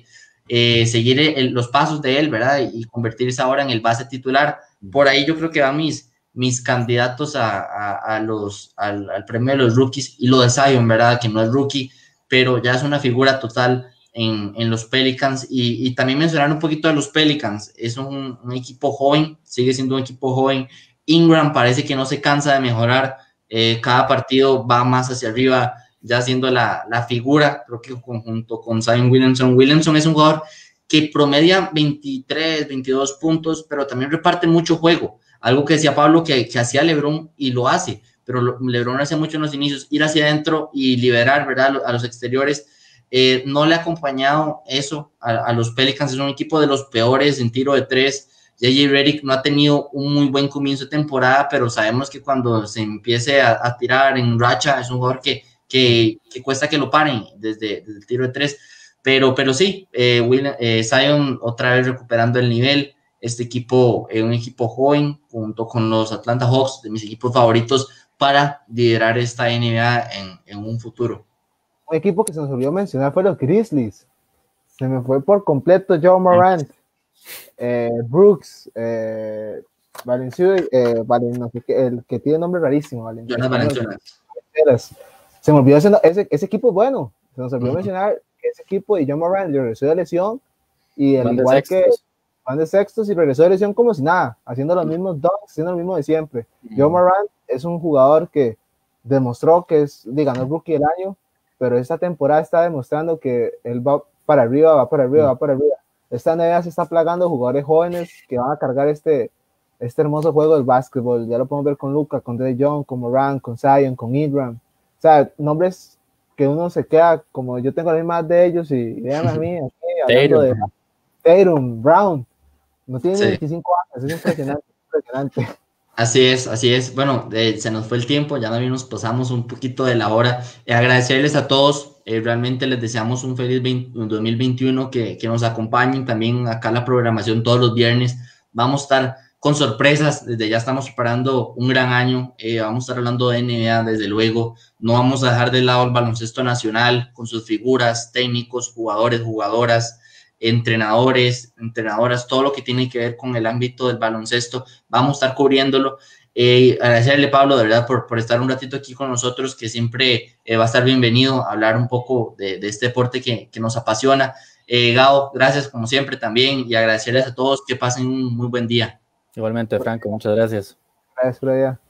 seguir los pasos de él, ¿verdad? Y convertirse ahora en el base titular. Por ahí yo creo que van mis candidatos al premio de los rookies, y lo de Zion, ¿verdad? Que no es rookie, pero ya es una figura total en los Pelicans, y también mencionar un poquito de los Pelicans. Es un equipo joven, sigue siendo un equipo joven. Ingram parece que no se cansa de mejorar, cada partido va más hacia arriba, ya siendo la figura. Creo que junto con Zion Williamson es un jugador que promedia 23, 22 puntos, pero también reparte mucho juego, algo que decía Pablo que hacía LeBron y lo hace, pero LeBron hace mucho en los inicios, ir hacia adentro y liberar, ¿verdad?, a los exteriores. No le ha acompañado eso a los Pelicans. Es un equipo de los peores en tiro de 3. J.J. Redick no ha tenido un muy buen comienzo de temporada, pero sabemos que cuando se empiece a tirar en racha, es un jugador que cuesta que lo paren desde el tiro de 3. Pero sí, Zion otra vez recuperando el nivel. Este equipo es un equipo joven, junto con los Atlanta Hawks, de mis equipos favoritos, para liderar esta NBA en un futuro. Un equipo que se nos olvidó mencionar fue los Grizzlies. Se me fue por completo Joe Morant, Brooks, Valenciunas, no sé qué, el que tiene nombre rarísimo, Jonas Valanciunas. Se me olvidó ese equipo es bueno. Se nos olvidó mencionar que ese equipo y Joe Morant le regresó de lesión, y al igual que van de sextos y regresó de lesión como si nada, haciendo los mismos dunks, haciendo lo mismo de siempre. Joe Morant es un jugador que demostró que ganó el Rookie del Año, pero esta temporada está demostrando que él va para arriba, va para arriba, va para arriba. Esta NBA se está plagando de jugadores jóvenes que van a cargar este hermoso juego del básquetbol. Ya lo podemos ver con Luka, con Dre Young, con Morant, con Zion, con Ingram. O sea, nombres que uno se queda como yo tengo la misma de ellos, y vean a mí aquí, hablando de Tatum, Brown. No tiene 25 años, es impresionante. Así es. Bueno, se nos fue el tiempo, ya nos pasamos un poquito de la hora. Agradecerles a todos, realmente les deseamos un feliz 2021, que nos acompañen también acá en la programación todos los viernes. Vamos a estar con sorpresas, desde ya estamos preparando un gran año, vamos a estar hablando de NBA, desde luego. No vamos a dejar de lado el baloncesto nacional, con sus figuras, técnicos, jugadores, jugadoras, entrenadores, entrenadoras, todo lo que tiene que ver con el ámbito del baloncesto, vamos a estar cubriéndolo. Agradecerle, Pablo, de verdad, por estar un ratito aquí con nosotros, que siempre va a estar bienvenido a hablar un poco de este deporte que nos apasiona. Gao, gracias como siempre también, y agradecerles a todos, que pasen un muy buen día. Igualmente, Franco, muchas gracias. Gracias, Claudia.